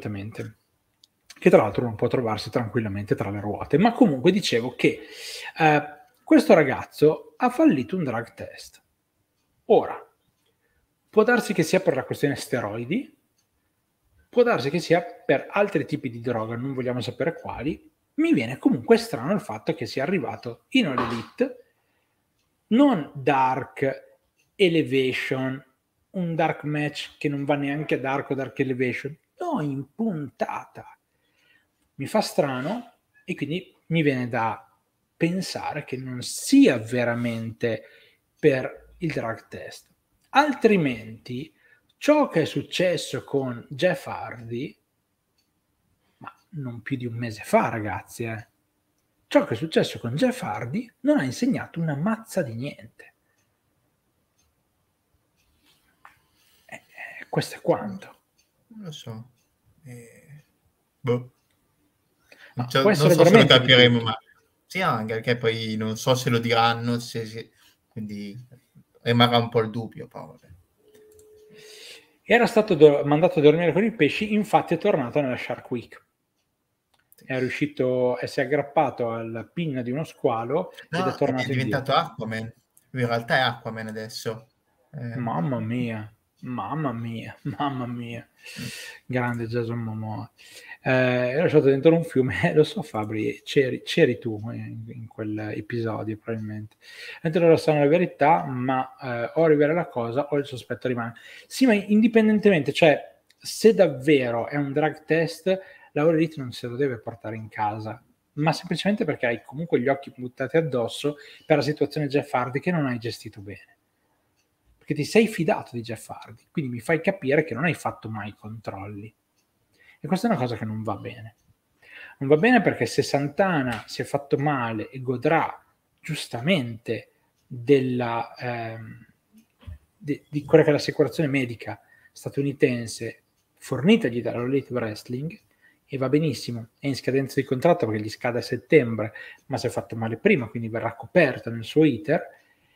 Che tra l'altro non può trovarsi tranquillamente tra le ruote. Ma comunque dicevo che questo ragazzo ha fallito un drug test. Ora, può darsi che sia per la questione steroidi, può darsi che sia per altri tipi di droga, non vogliamo sapere quali. Mi viene comunque strano il fatto che sia arrivato in All Elite, non Dark Elevation, un dark match che non va neanche a Dark o Dark Elevation, no, in puntata. Mi fa strano e quindi mi viene da pensare che non sia veramente per il drug test. Altrimenti, ciò che è successo con Jeff Hardy, ma non più di un mese fa, ragazzi, ciò che è successo con Jeff Hardy non ha insegnato una mazza di niente. Questo è quanto. Non lo so. Boh. No, non so se lo capiremo, ma sì, anche perché poi non so se lo diranno, quindi rimarrà un po' il dubbio. Però vabbè. Era stato mandato a dormire con i pesci, infatti è tornato nella Shark Week. È riuscito, si è aggrappato al pin di uno squalo ed è tornato è diventato Aquaman. Lui in realtà è Aquaman adesso. Mamma mia. Grande Jason Momoa. È lasciato dentro un fiume, lo so Fabri, c'eri tu in quell'episodio probabilmente. Mentre loro sanno la verità, ma o arriverà la cosa o il sospetto rimane. Sì, ma indipendentemente, cioè se davvero è un drug test, la All Elite non se lo deve portare in casa, ma semplicemente perché hai comunque gli occhi buttati addosso per la situazione Jeff Hardy che non hai gestito bene. Perché ti sei fidato di Jeff Hardy, quindi mi fai capire che non hai fatto mai controlli. E questa è una cosa che non va bene. Non va bene perché se Santana si è fatto male e godrà giustamente di quella che è l'assicurazione medica statunitense fornitagli dalla Elite Wrestling, e va benissimo, è in scadenza di contratto perché gli scade a settembre, ma si è fatto male prima, quindi verrà coperto nel suo iter.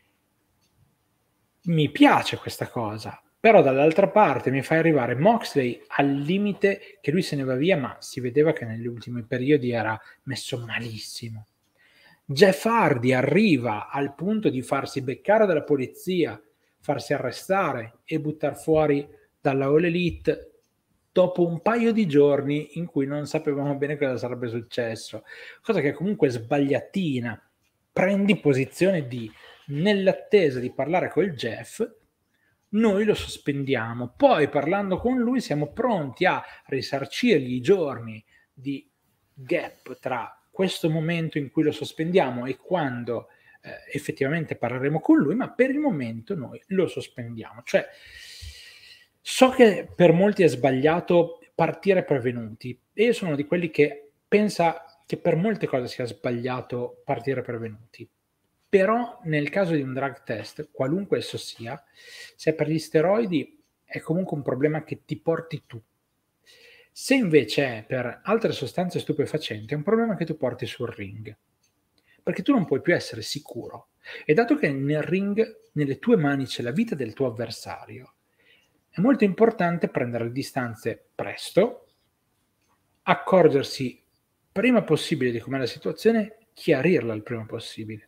Mi piace questa cosa, però dall'altra parte mi fai arrivare Moxley al limite che lui se ne va via, ma si vedeva che negli ultimi periodi era messo malissimo. Jeff Hardy arriva al punto di farsi beccare dalla polizia, farsi arrestare e buttar fuori dalla All Elite dopo un paio di giorni in cui non sapevamo bene cosa sarebbe successo, cosa che comunque è sbagliatina. Prendi posizione nell'attesa di parlare col Jeff, noi lo sospendiamo. Poi, parlando con lui, siamo pronti a risarcirgli i giorni di gap tra questo momento in cui lo sospendiamo e quando effettivamente parleremo con lui, ma per il momento noi lo sospendiamo. Cioè, so che per molti è sbagliato partire prevenuti, e io sono di quelli che pensa che per molte cose sia sbagliato partire prevenuti. Però nel caso di un drug test, qualunque esso sia, se è per gli steroidi è comunque un problema che ti porti tu. Se invece è per altre sostanze stupefacenti, è un problema che tu porti sul ring, perché tu non puoi più essere sicuro. E dato che nel ring, nelle tue mani, c'è la vita del tuo avversario, è molto importante prendere le distanze presto, accorgersi prima possibile di com'è la situazione, chiarirla il prima possibile.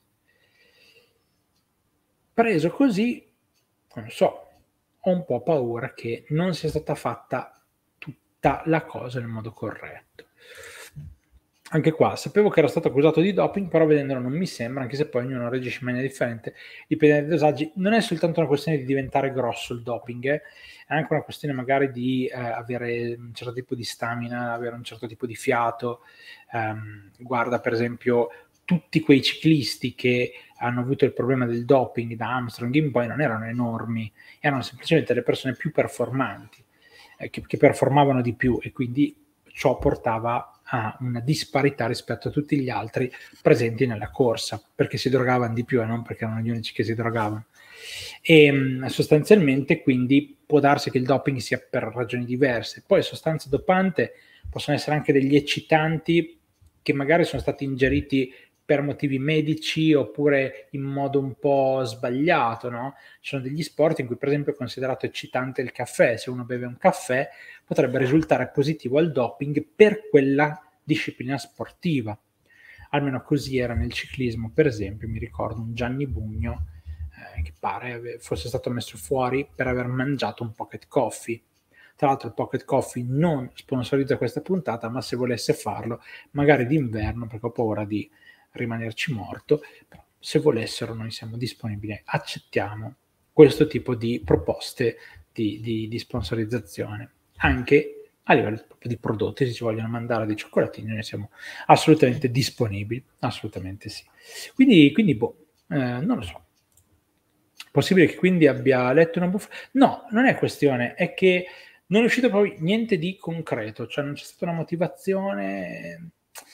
Preso così, non so, ho un po' paura che non sia stata fatta tutta la cosa nel modo corretto. Anche qua, sapevo che era stato accusato di doping, però vedendolo non mi sembra, anche se poi ognuno reagisce in maniera differente, dipende dai dosaggi. Non è soltanto una questione di diventare grosso il doping, è anche una questione magari di avere un certo tipo di stamina, avere un certo tipo di fiato. Guarda per esempio tutti quei ciclisti che hanno avuto il problema del doping da Armstrong in poi non erano enormi, erano semplicemente le persone più performanti, che performavano di più, e quindi ciò portava a una disparità rispetto a tutti gli altri presenti nella corsa, perché si drogavano di più e non perché erano gli unici che si drogavano. E sostanzialmente quindi può darsi che il doping sia per ragioni diverse. Poi sostanze dopante possono essere anche degli eccitanti che magari sono stati ingeriti per motivi medici oppure in modo un po' sbagliato, no? Ci sono degli sport in cui per esempio è considerato eccitante il caffè. Se uno beve un caffè potrebbe risultare positivo al doping per quella disciplina sportiva. Almeno così era nel ciclismo, per esempio, mi ricordo un Gianni Bugno che pare fosse stato messo fuori per aver mangiato un pocket coffee. Tra l'altro il pocket coffee non sponsorizza questa puntata, ma se volesse farlo, magari d'inverno, perché ho paura di rimanerci morto, però se volessero noi siamo disponibili, accettiamo questo tipo di proposte di sponsorizzazione, anche a livello di prodotti. Se ci vogliono mandare dei cioccolatini noi siamo assolutamente disponibili, assolutamente sì. Quindi non lo so. Possibile che quindi abbia letto una bufala? No, non è questione, è che non è uscito proprio niente di concreto, cioè non c'è stata una motivazione,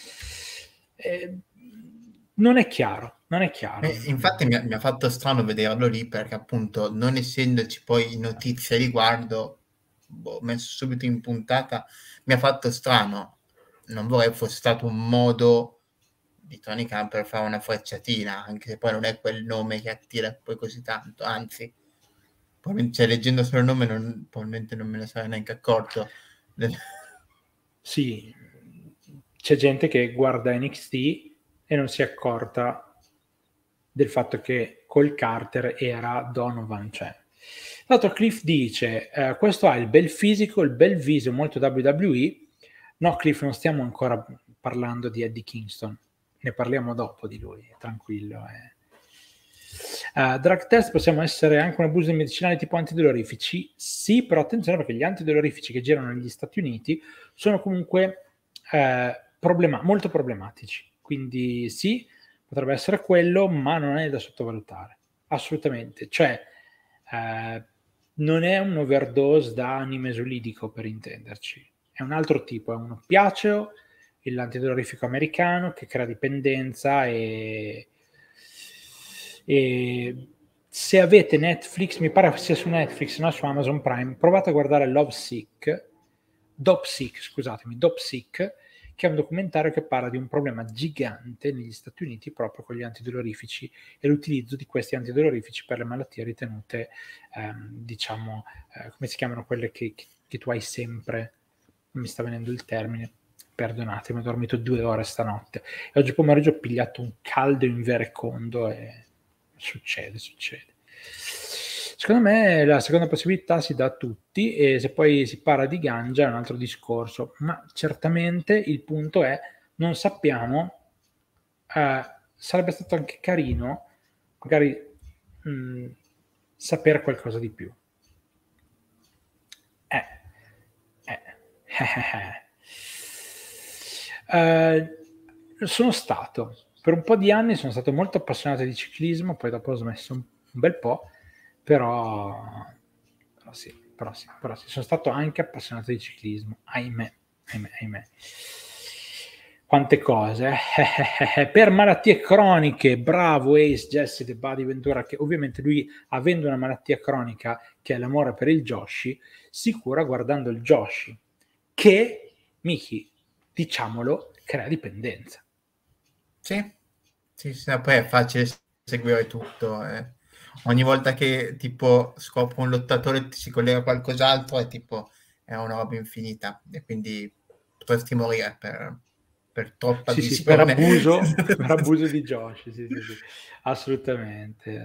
non è chiaro. Infatti mi ha fatto strano vederlo lì perché appunto non essendoci poi notizie a riguardo, ho messo subito in puntata, mi ha fatto strano. Non vorrei fosse stato un modo di Tony Khan per fare una frecciatina, anche se poi non è quel nome che attira poi così tanto, anzi, cioè, leggendo solo il nome probabilmente non me ne sarei neanche accorto. Sì, c'è gente che guarda NXT e non si è accorta del fatto che Cole Carter era Donovan. Cioè. Tra l'altro Cliff dice questo ha il bel fisico, il bel viso, molto WWE. No Cliff, non stiamo ancora parlando di Eddie Kingston, ne parliamo dopo di lui, tranquillo. Drug test possiamo essere anche un abuso di medicinali tipo antidolorifici? Sì, però attenzione perché gli antidolorifici che girano negli Stati Uniti sono comunque molto problematici. Quindi sì, potrebbe essere quello, ma non è da sottovalutare, assolutamente. Cioè, non è un overdose da animesolidico, per intenderci. È un altro tipo, è un oppiaceo, l'antidolorifico americano, che crea dipendenza e se avete Netflix, mi pare sia su Netflix, no? Su Amazon Prime, provate a guardare Dopsic, che è un documentario che parla di un problema gigante negli Stati Uniti proprio con gli antidolorifici e l'utilizzo di questi antidolorifici per le malattie ritenute, come si chiamano quelle che tu hai sempre, non mi sta venendo il termine, perdonatemi, ho dormito 2 ore stanotte e oggi pomeriggio ho pigliato un caldo inverecondo e succede. Secondo me la seconda possibilità si dà a tutti, e se poi si parla di ganja è un altro discorso, ma certamente il punto è non sappiamo, sarebbe stato anche carino magari sapere qualcosa di più. Eh, eh. Sono stato, per un po' di anni sono stato molto appassionato di ciclismo, poi dopo ho smesso un bel po', però sì, sono stato anche appassionato di ciclismo, ahimè. Quante cose. Per malattie croniche, bravo Ace Jesse De Body Ventura, che ovviamente lui, avendo una malattia cronica che è l'amore per il Joshi, si cura guardando il Joshi, che, Miki, diciamolo, crea dipendenza. Sì, poi è facile seguire tutto. Ogni volta che tipo scopro un lottatore e si collega a qualcos'altro è una roba infinita e quindi potresti morire per troppa Sì, per visione. abuso di Josh, sì. Assolutamente.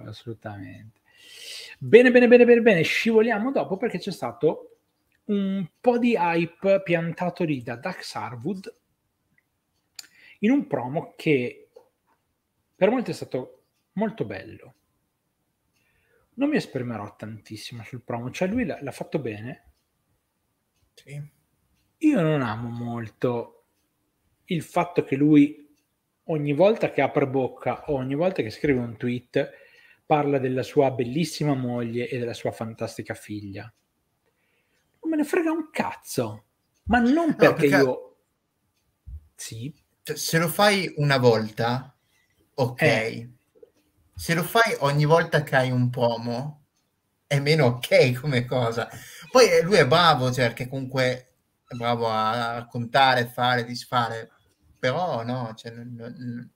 Bene, scivoliamo dopo perché c'è stato un po' di hype piantato lì da Dax Harwood in un promo che per molti è stato molto bello. Non mi esprimerò tantissimo sul promo, cioè lui l'ha fatto bene. Sì. Io non amo molto il fatto che lui ogni volta che apre bocca o ogni volta che scrive un tweet parla della sua bellissima moglie e della sua fantastica figlia. Non me ne frega un cazzo, ma non perché io... Sì. Cioè, se lo fai una volta, ok. Se lo fai ogni volta che hai un promo, è meno ok come cosa. Poi lui è bravo, cioè, perché comunque è bravo a raccontare, fare, disfare, però no, cioè, no.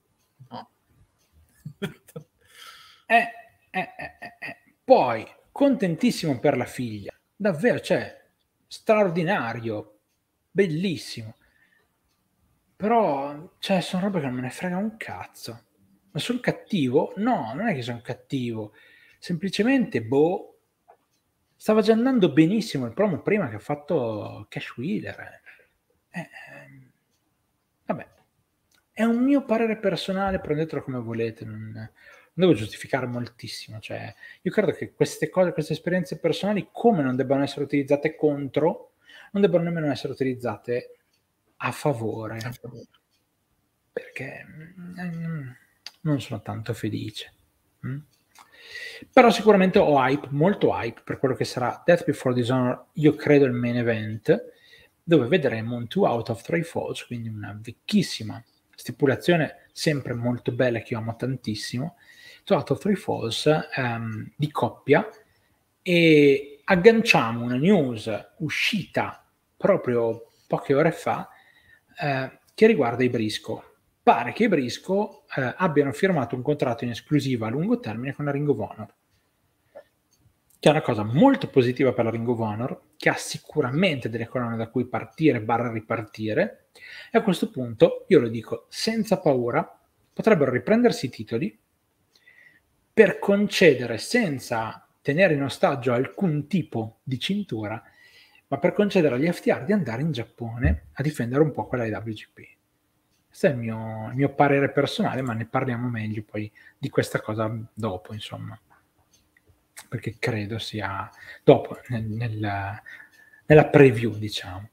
Poi, contentissimo per la figlia, davvero, cioè, straordinario, bellissimo. Però, cioè, sono robe che non me ne frega un cazzo. Ma sono cattivo? No, non è che sono cattivo. Semplicemente, stava già andando benissimo il promo prima che ha fatto Cash Wheeler. Vabbè, è un mio parere personale, prendetelo come volete, non devo giustificare moltissimo. Cioè, io credo che queste cose, queste esperienze personali, come non debbano essere utilizzate contro, non debbano nemmeno essere utilizzate a favore. Perché non sono tanto felice. Però sicuramente ho hype, molto hype, per quello che sarà Death Before Dishonor, io credo il main event, dove vedremo un 2 out of 3 falls, quindi una vecchissima stipulazione, sempre molto bella, che io amo tantissimo, 2 out of 3 falls di coppia, e agganciamo una news uscita proprio poche ore fa, che riguarda i Briscoe. Pare che i Briscoe abbiano firmato un contratto in esclusiva a lungo termine con la Ring of Honor, che è una cosa molto positiva per la Ring of Honor, che ha sicuramente delle colonne da cui partire / ripartire, e a questo punto, io lo dico senza paura, potrebbero riprendersi i titoli per concedere, senza tenere in ostaggio alcun tipo di cintura, ma per concedere agli FTR di andare in Giappone a difendere un po' quella IWGP. Questo è il mio parere personale, ma ne parliamo meglio poi di questa cosa dopo, insomma, perché credo sia dopo, nella preview, diciamo.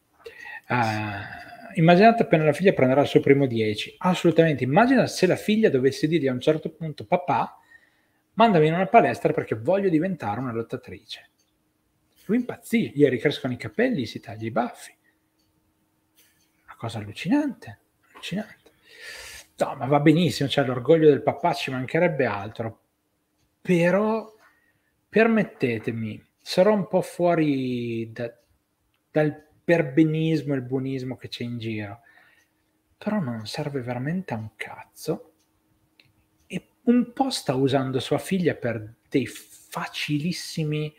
Immaginate appena la figlia prenderà il suo primo 10. Assolutamente, immagina se la figlia dovesse dirgli a un certo punto: papà, mandami in una palestra perché voglio diventare una lottatrice. Lui impazzisce, gli ricrescono i capelli, si taglia i baffi. Una cosa allucinante. No, ma va benissimo, cioè l'orgoglio del papà, ci mancherebbe altro, però permettetemi, sarò un po' fuori dal perbenismo e il buonismo che c'è in giro, però non serve veramente a un cazzo, e un po' sta usando sua figlia per dei facilissimi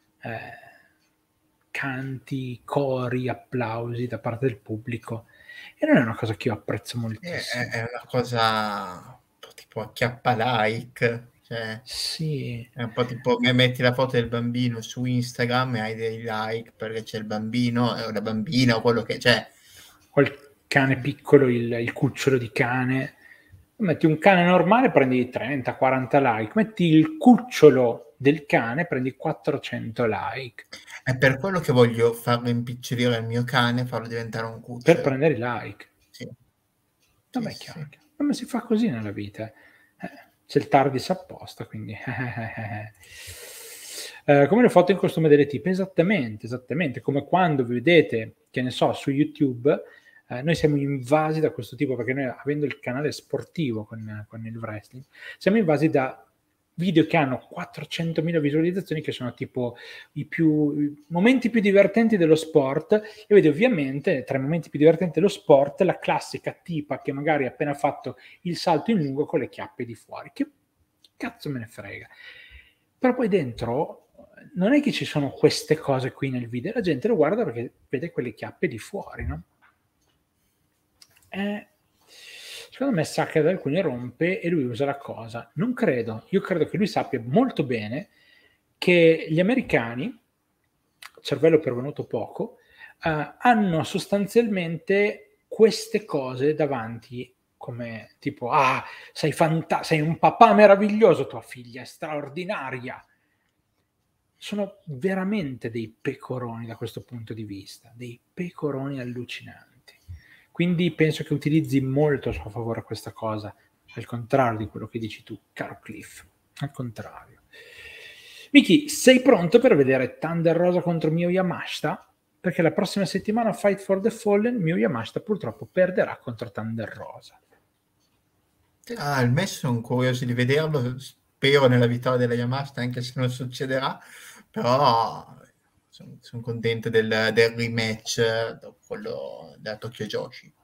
canti, cori, applausi da parte del pubblico, e non è una cosa che io apprezzo moltissimo. È una cosa tipo acchiappa like, cioè Sì. è un po' tipo metti la foto del bambino su Instagram e hai dei like perché c'è il bambino o la bambina o quello che c'è. O il cane piccolo, il cucciolo di cane. Metti un cane normale, prendi 30-40 like, metti il cucciolo del cane, prendi 400 like. È per quello che voglio farlo impicciolire il mio cane, farlo diventare un Per cucciolo. prendere i like. Sì. Vabbè, Sì, è chiaro. sì. Ma si fa così nella vita. C'è il TARDIS apposta, quindi... come le foto in costume delle tipe, esattamente, come quando vedete, che ne so, su YouTube, noi siamo invasi da questo tipo, perché noi, avendo il canale sportivo con il wrestling, siamo invasi da video che hanno 400.000 visualizzazioni, che sono tipo i momenti più divertenti dello sport, e vedi ovviamente tra i momenti più divertenti dello sport la classica tipa che magari ha appena fatto il salto in lungo con le chiappe di fuori. Che cazzo me ne frega? Però poi dentro non è che ci sono queste cose qui nel video, la gente lo guarda perché vede quelle chiappe di fuori, no? Secondo me sa che ad alcuni rompe e lui usa la cosa. Non credo, io credo che lui sappia molto bene che gli americani, cervello pervenuto poco, hanno sostanzialmente queste cose davanti, come tipo, sei un papà meraviglioso, tua figlia è straordinaria. Sono veramente dei pecoroni da questo punto di vista, dei pecoroni allucinanti. Quindi penso che utilizzi molto a suo favore questa cosa, al contrario di quello che dici tu, caro Cliff. Al contrario. Miki, sei pronto per vedere Thunder Rosa contro Mio Yamashita? Perché la prossima settimana Fight for the Fallen, Mio Yamashita purtroppo perderà contro Thunder Rosa. Il match sono curioso di vederlo, spero nella vittoria della Yamashita, anche se non succederà, però sono contento del rematch dopo quello della Tokyo Joshi.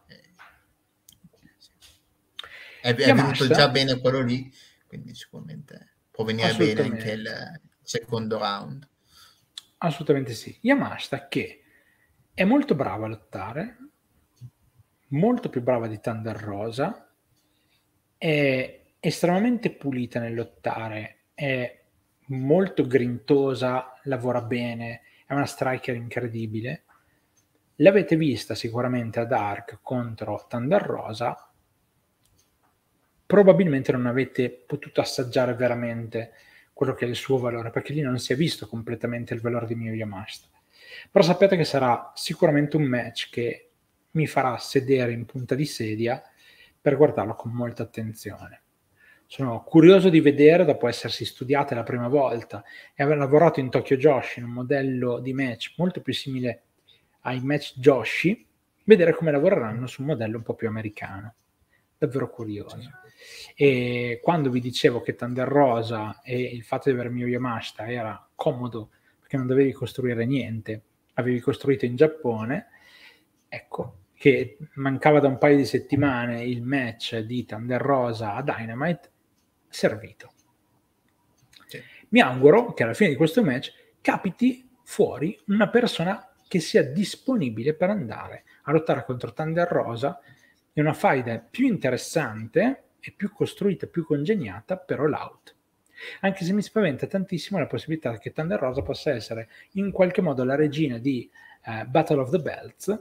È venuto già bene quello lì, quindi sicuramente può venire bene anche il secondo round. Assolutamente sì. Yamashita, che è molto brava a lottare, molto più brava di Thunder Rosa, è estremamente pulita nel lottare, è molto grintosa, lavora bene, è una striker incredibile. L'avete vista sicuramente a Dark contro Thunder Rosa, probabilmente non avete potuto assaggiare veramente quello che è il suo valore, perché lì non si è visto completamente il valore di Mio Yamashita. Però sappiate che sarà sicuramente un match che mi farà sedere in punta di sedia per guardarlo con molta attenzione. Sono curioso di vedere, dopo essersi studiate la prima volta e aver lavorato in Tokyo Joshi in un modello di match molto più simile ai match Joshi, vedere come lavoreranno su un modello un po' più americano. Davvero curioso. E quando vi dicevo che Thunder Rosa e il fatto di avere Mio Yamashita era comodo perché non dovevi costruire niente, avevi costruito in Giappone, ecco che mancava da un paio di settimane il match di Thunder Rosa a Dynamite, servito. Sì. Mi auguro che alla fine di questo match capiti fuori una persona che sia disponibile per andare a lottare contro Thunder Rosa in una faida più interessante e più costruita, più congegnata per All Out. Anche se mi spaventa tantissimo la possibilità che Thunder Rosa possa essere in qualche modo la regina di Battle of the Belts,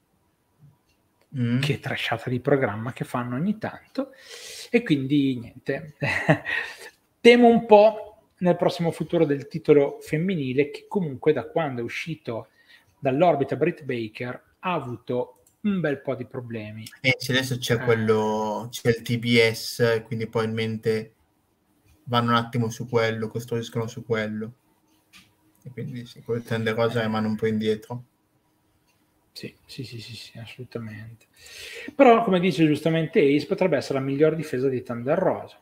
che trashata di programma che fanno ogni tanto, e quindi niente. Temo un po' nel prossimo futuro del titolo femminile, che comunque da quando è uscito dall'orbita Britt Baker ha avuto un bel po' di problemi. Adesso c'è quello, c'è il TBS, quindi probabilmente vanno un attimo su quello, costruiscono su quello, e quindi sì, quello Thunder Rosa rimane un po' indietro. Sì, assolutamente. Però, come dice giustamente Ace, potrebbe essere la miglior difesa di Thunder Rosa.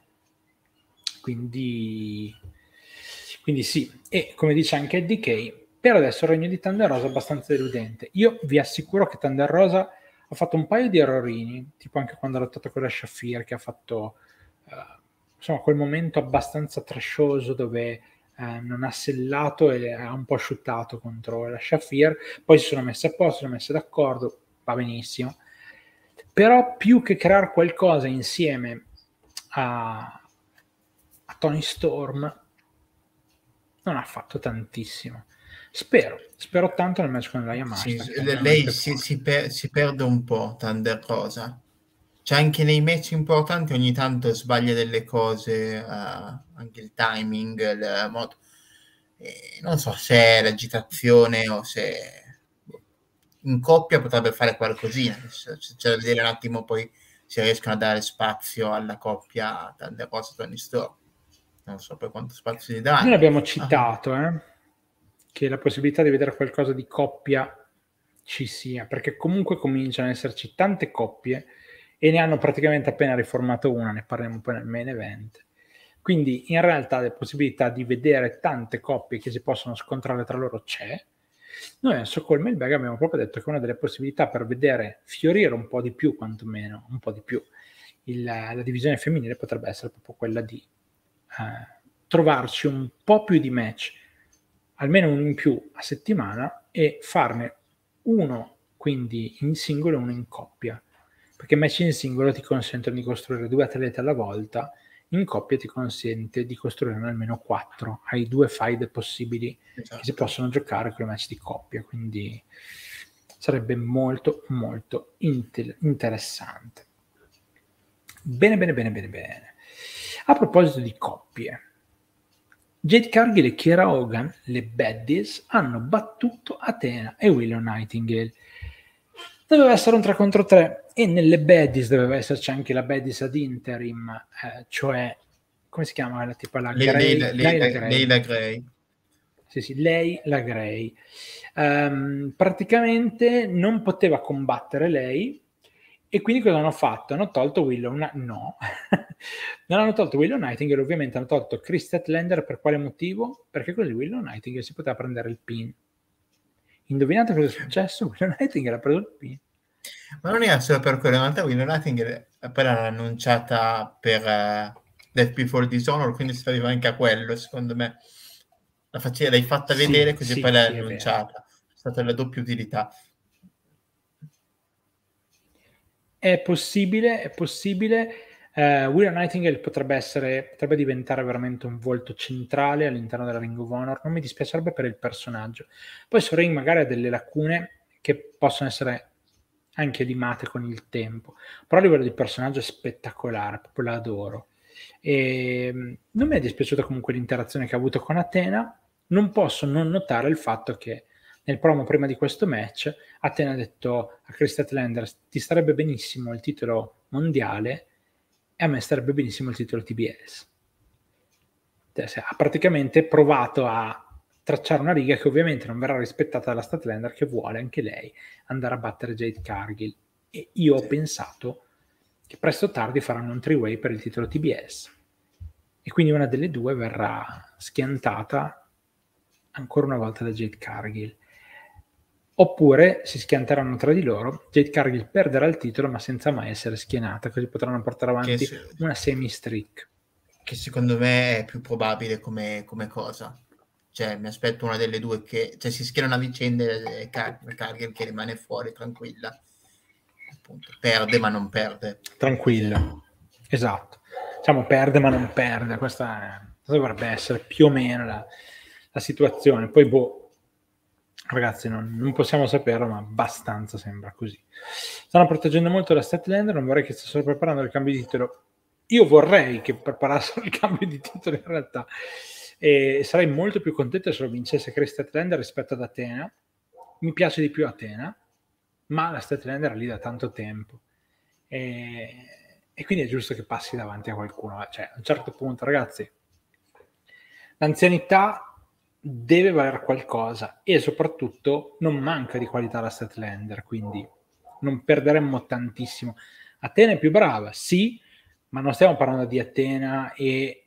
Quindi sì. E come dice anche Eddie Kay, per adesso il regno di Thunder Rosa è abbastanza deludente. Io vi assicuro che Thunder Rosa ha fatto un paio di errorini, tipo anche quando ha lottato con la Shafir, che ha fatto insomma quel momento abbastanza trascioso dove non ha sellato e ha un po' asciuttato contro la Shafir, poi si sono messe a posto, si sono messe d'accordo, va benissimo. Però più che creare qualcosa insieme a Tony Storm non ha fatto tantissimo. Spero tanto nel match con la Yamashita. Sì, lei si perde un po', Thunder Rosa. c'è anche nei match importanti ogni tanto sbaglia delle cose, anche il timing, il modo. Non so se è l'agitazione o se in coppia potrebbe fare qualcosina. C'è da vedere un attimo poi se riescono a dare spazio alla coppia Thunder Rosa e Toni Storm. Non so per quanto spazio gli Noi daranno. abbiamo citato che la possibilità di vedere qualcosa di coppia ci sia, perché comunque cominciano ad esserci tante coppie e ne hanno praticamente appena riformato una, ne parliamo poi nel main event. Quindi in realtà la possibilità di vedere tante coppie che si possono scontrare tra loro c'è. Noi a Socol Mailbag abbiamo proprio detto che una delle possibilità per vedere fiorire un po' di più, quantomeno un po' di più, la divisione femminile potrebbe essere proprio quella di trovarci un po' più di match, almeno uno in più a settimana, e farne uno quindi in singolo e uno in coppia, perché match in singolo ti consentono di costruire 2 atlete alla volta, in coppia ti consente di costruirne almeno 4, hai 2 faide possibili che si possono giocare con i match di coppia, quindi sarebbe molto molto interessante. Bene. A proposito di coppie, Jade Cargill e Kiera Hogan, le Baddies, hanno battuto Athena e Willow Nightingale. Doveva essere un 3 contro 3 e nelle Baddies doveva esserci anche la Baddies ad interim, cioè, come si chiama la tipa? La Grey? Leila Grey. Sì, lei, la Grey. Praticamente non poteva combattere lei, e quindi cosa hanno fatto? Hanno tolto Willow no, non hanno tolto Willow Nightingale, ovviamente hanno tolto Kris Statlander. Per quale motivo? Perché così Willow Nightingale si poteva prendere il pin. Indovinate cosa è successo? Willow Nightingale ha preso il pin. Ma non era solo per quello, in realtà Willow Nightingale poi l'hanno annunciata per Death Before Dishonor, quindi si arriva anche a quello, secondo me. L'hai fatta vedere così poi l'hai annunciata. È stata la doppia utilità. È possibile. Willow Nightingale potrebbe diventare veramente un volto centrale all'interno della Ring of Honor. Non mi dispiacerebbe per il personaggio. Poi su Ring magari ha delle lacune che possono essere anche limate con il tempo, però a livello di personaggio è spettacolare, proprio l'adoro. E non mi è dispiaciuta comunque l'interazione che ha avuto con Athena. Non posso non notare il fatto che nel promo prima di questo match Athena ha detto a Kris Statlander: ti starebbe benissimo il titolo mondiale e a me starebbe benissimo il titolo TBS. Ha praticamente provato a tracciare una riga che ovviamente non verrà rispettata dalla Statlander, che vuole anche lei andare a battere Jade Cargill, e io ho pensato che presto o tardi faranno un 3-way per il titolo TBS e quindi una delle due verrà schiantata ancora una volta da Jade Cargill, oppure si schianteranno tra di loro, Jade Cargill perderà il titolo ma senza mai essere schienata, così potranno portare avanti una semi-streak, che secondo me è più probabile come cosa. Cioè mi aspetto una delle due che si schierano a vicenda e Cargill che rimane fuori tranquilla, appunto, perde ma non perde, tranquilla, esatto, diciamo perde ma non perde, questa dovrebbe essere più o meno la situazione. Poi ragazzi, non possiamo saperlo, ma abbastanza sembra così. Stanno proteggendo molto la Statlander, non vorrei che stessero preparando il cambio di titolo. Io vorrei che preparassero il cambio di titolo in realtà, e sarei molto più contento se lo vincesse Kris Statlander rispetto ad Athena. Mi piace di più Athena, ma la Statlander è lì da tanto tempo e quindi è giusto che passi davanti a qualcuno. Cioè, a un certo punto, ragazzi, l'anzianità deve valere qualcosa e soprattutto non manca di qualità la Statlander, quindi non perderemmo tantissimo. Athena è più brava, sì, ma non stiamo parlando di Athena e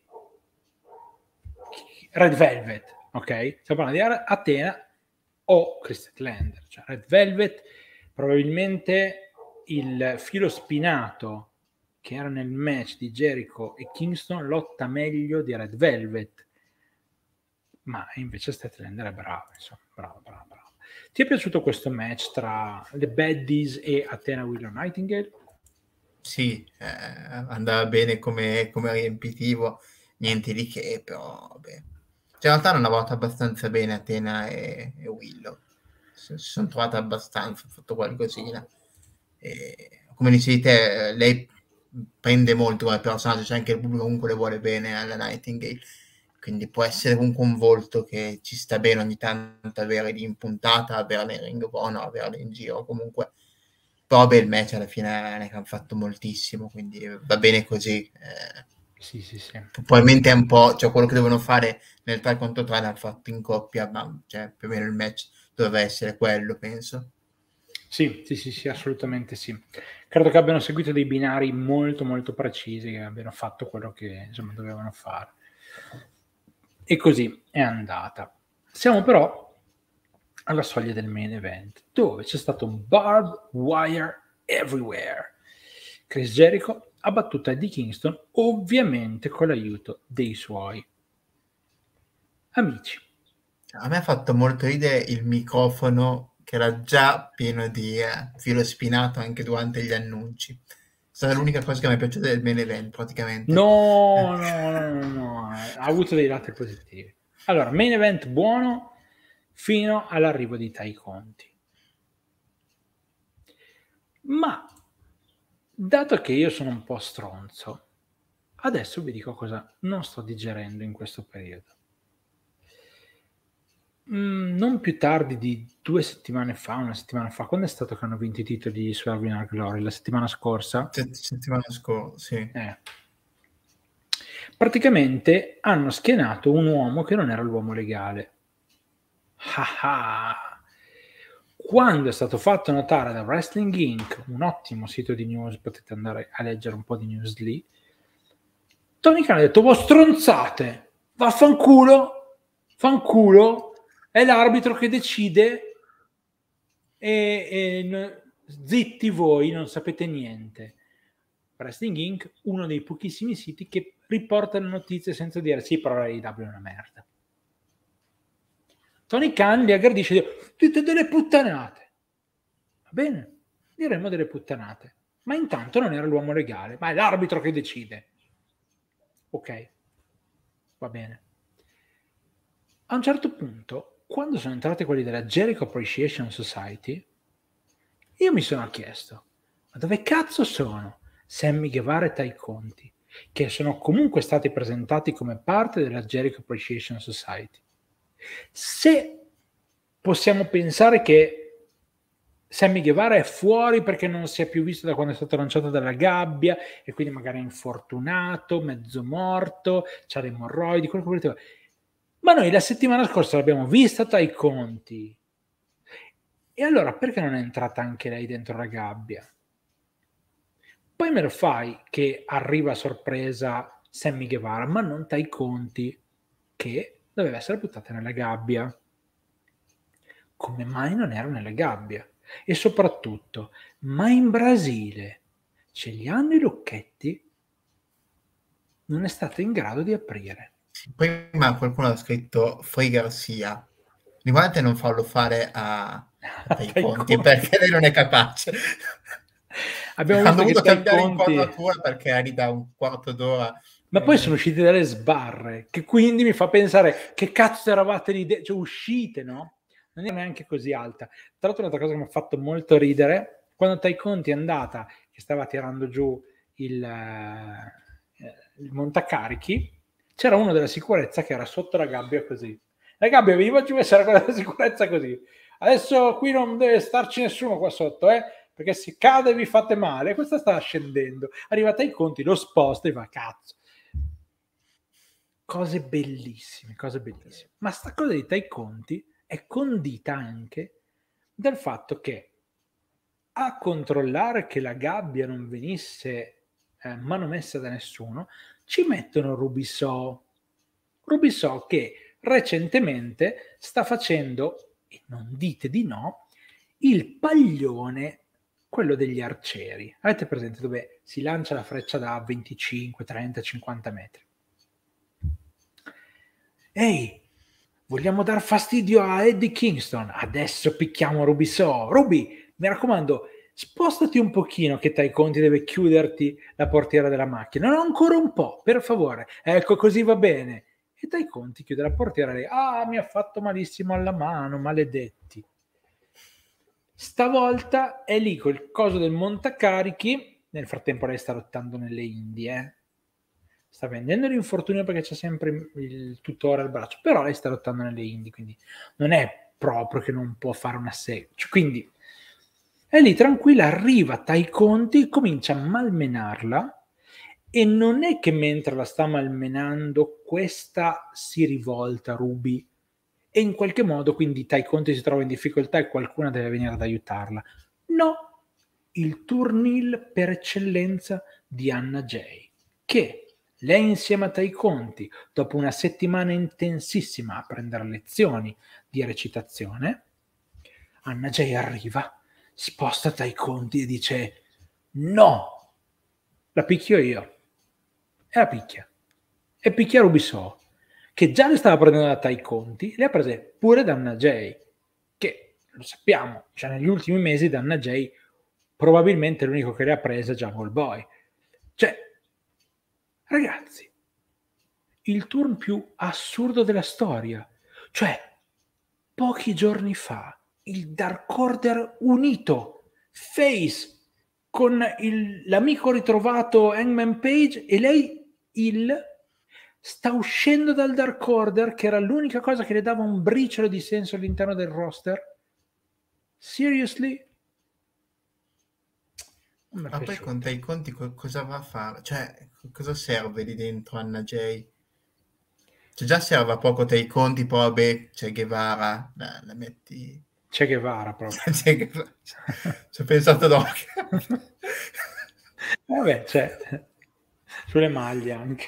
Red Velvet, ok? Stiamo parlando di Athena o Kris Statlander. Cioè Red Velvet, probabilmente il filo spinato che era nel match di Jericho e Kingston lotta meglio di Red Velvet, ma invece Statlander è brava, insomma, brava. Ti è piaciuto questo match tra le Baddies e Athena Willow Nightingale? Sì, andava bene come riempitivo, niente di che, però vabbè. Cioè, in realtà hanno lavorato abbastanza bene Athena e Willow, si sono trovate abbastanza, ho fatto qualcosina, e come dici te, lei prende molto come personaggio, c'è anche il pubblico comunque le vuole bene alla Nightingale, quindi può essere comunque un volto che ci sta bene ogni tanto avere lì in puntata, averla in Ring of Honor, averla in giro, comunque. Però beh, il match alla fine non è che hanno fatto moltissimo, quindi va bene così. Sì, sì, sì. Probabilmente è un po', cioè quello che dovevano fare nel 3 contro 3 l'hanno fatto in coppia, ma cioè, più o meno il match doveva essere quello, penso. Sì, sì, sì, sì, assolutamente sì. Credo che abbiano seguito dei binari molto, molto precisi, che abbiano fatto quello che insomma dovevano fare. E così è andata. Siamo però alla soglia del main event, dove c'è stato un barbed wire everywhere. Chris Jericho ha battuto Eddie Kingston, ovviamente con l'aiuto dei suoi amici. A me ha fatto molto ridere il microfono che era già pieno di filo spinato anche durante gli annunci. È stata l'unica cosa che mi è piaciuta del main event, praticamente. No, no, no, no, no, ha avuto dei lati positivi. Allora, main event buono fino all'arrivo di Tai Conti. Ma, dato che io sono un po' stronzo, adesso vi dico cosa non sto digerendo in questo periodo. Non più tardi di 2 settimane fa, una settimana fa, quando è stato che hanno vinto i titoli su Swerve in Our Glory? La settimana scorsa? Settimana scorsa, sì. Praticamente hanno schienato un uomo che non era l'uomo legale. Quando è stato fatto notare da Wrestling Inc., un ottimo sito di news, potete andare a leggere un po' di news lì, Tony Khan ha detto: voi stronzate, vaffanculo, fanculo, è l'arbitro che decide e zitti voi, non sapete niente. Wrestling Inc., uno dei pochissimi siti che riporta le notizie senza dire sì, però la AEW è una merda. Tony Khan li aggredisce e dice: dite delle puttanate. Va bene, diremmo delle puttanate, ma intanto non era l'uomo legale, ma è l'arbitro che decide. Ok, va bene. A un certo punto, quando sono entrati quelli della Jericho Appreciation Society, io mi sono chiesto: ma dove cazzo sono Sammy Guevara e Tai Conti, che sono comunque stati presentati come parte della Jericho Appreciation Society? Se possiamo pensare che Sammy Guevara è fuori perché non si è più visto da quando è stato lanciato dalla gabbia e quindi magari è infortunato, mezzo morto, c'ha le emorroidi, quello che volete. Ma noi la settimana scorsa l'abbiamo vista Tai Conti. E allora perché non è entrata anche lei dentro la gabbia? Poi me lo fai che arriva a sorpresa Sammy Guevara, ma non Tai Conti, che doveva essere buttata nella gabbia. Come mai non era nella gabbia? E soprattutto, ma in Brasile ce li hanno i lucchetti? Non è stata in grado di aprire. Prima qualcuno ha scritto Free Garcia. Riguardate non farlo fare a Tai Conti perché lei non è capace. Abbiamo hanno visto dovuto che Tai cambiare Conti... inquadratura perché eri da un quarto d'ora. Ma poi sono usciti dalle sbarre, che quindi mi fa pensare che cazzo eravate lì, cioè uscite, no? Non è neanche così alta. Tra l'altro un'altra cosa che mi ha fatto molto ridere, quando Tai Conti è andata, che stava tirando giù il montacarichi, c'era uno della sicurezza che era sotto la gabbia così. La gabbia veniva giù e c'era quella della sicurezza così. Adesso qui non deve starci nessuno qua sotto, perché se cade vi fate male. Questa sta scendendo. Arriva Tai Conti, lo sposta e va cazzo. Cose bellissime, cose bellissime. Ma sta cosa di Tai Conti è condita anche dal fatto che a controllare che la gabbia non venisse manomessa da nessuno, ci mettono Rubiso che recentemente sta facendo, e non dite di no, il paglione, quello degli arcieri. Avete presente dove si lancia la freccia da 25, 30, 50 metri? Ehi, vogliamo dar fastidio a Eddie Kingston? Adesso picchiamo Rubiso. Ruby, mi raccomando, spostati un pochino che Tai Conti deve chiuderti la portiera della macchina. No, ancora un po', per favore. Ecco, così va bene. E Tai Conti chiude la portiera e lei, mi ha fatto malissimo alla mano, maledetti. Stavolta è lì col coso del montacarichi. Nel frattempo lei sta lottando nelle Indie, sta vendendo l'infortunio perché c'è sempre il tutore al braccio, però lei sta lottando nelle Indie, quindi non è proprio che non può fare una serie. Quindi è lì tranquilla, arriva Tai Conti, comincia a malmenarla, e non è che mentre la sta malmenando questa si rivolta Ruby, e in qualche modo quindi Tai Conti si trova in difficoltà e qualcuno deve venire ad aiutarla. No, il turnil per eccellenza di Anna Jay, che lei insieme a Tai Conti, dopo una settimana intensissima a prendere lezioni di recitazione, Anna Jay arriva, sposta Tai Conti e dice: no, la picchio io. E la picchia. E picchia Rubiso, che già le stava prendendo da Tai Conti, le ha prese pure da Anna Jay, che lo sappiamo, cioè negli ultimi mesi da Anna Jay probabilmente l'unico che le ha prese è Jungle Boy. Cioè, ragazzi, il turn più assurdo della storia. Cioè, pochi giorni fa, il Dark Order unito, Face, con l'amico ritrovato Hangman Page, e lei sta uscendo dal Dark Order, che era l'unica cosa che le dava un briciolo di senso all'interno del roster. Seriously? Ma poi con Tai Conti cosa va a fare? Cioè, cosa serve lì dentro Anna Jay? Cioè, già serve a poco Tai Conti, poi vabbè, c'è Guevara, la metti... Che Guevara proprio. C'è Guevara. Ci ho pensato dopo. Vabbè, c'è sulle maglie anche.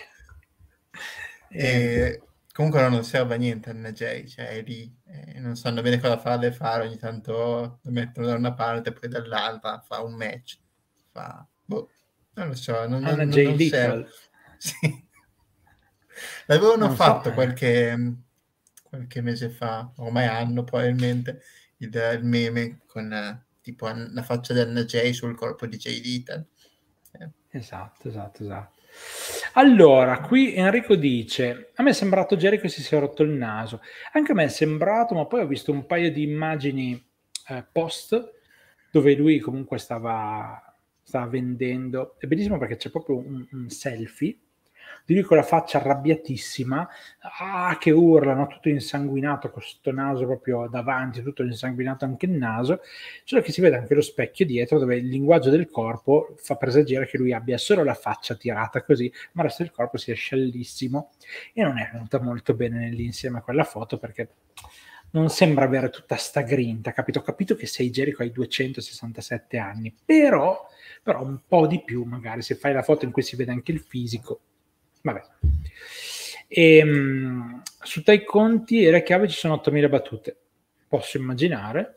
Comunque non serve a niente Anna Jay, cioè è lì, non sanno bene cosa farle fare, ogni tanto lo mettono da una parte, poi dall'altra, fa un match, boh, non lo so, Anna Jay non serve. Little. Sì. L'avevano Non fatto so, qualche mese fa, ormai anno probabilmente, il meme con tipo la faccia di Anna Jay sul corpo di Jay Little. Esatto. Allora, qui Enrico dice: a me è sembrato Jericho si sia rotto il naso. Anche a me è sembrato, ma poi ho visto un paio di immagini post dove lui comunque stava vendendo. È bellissimo perché c'è proprio un selfie di lui con la faccia arrabbiatissima, che urlano, tutto insanguinato, con questo naso proprio davanti, tutto insanguinato anche il naso, solo che si vede anche lo specchio dietro dove il linguaggio del corpo fa presagire che lui abbia solo la faccia tirata così, ma il resto del corpo sia sciallissimo, e non è venuta molto bene nell'insieme a quella foto perché non sembra avere tutta sta grinta, capito? Ho capito che sei Jericho ai 267 anni, però un po' di più magari, se fai la foto in cui si vede anche il fisico. Vabbè. Su Tai Conti e la chiave ci sono 8000 battute. Posso immaginare,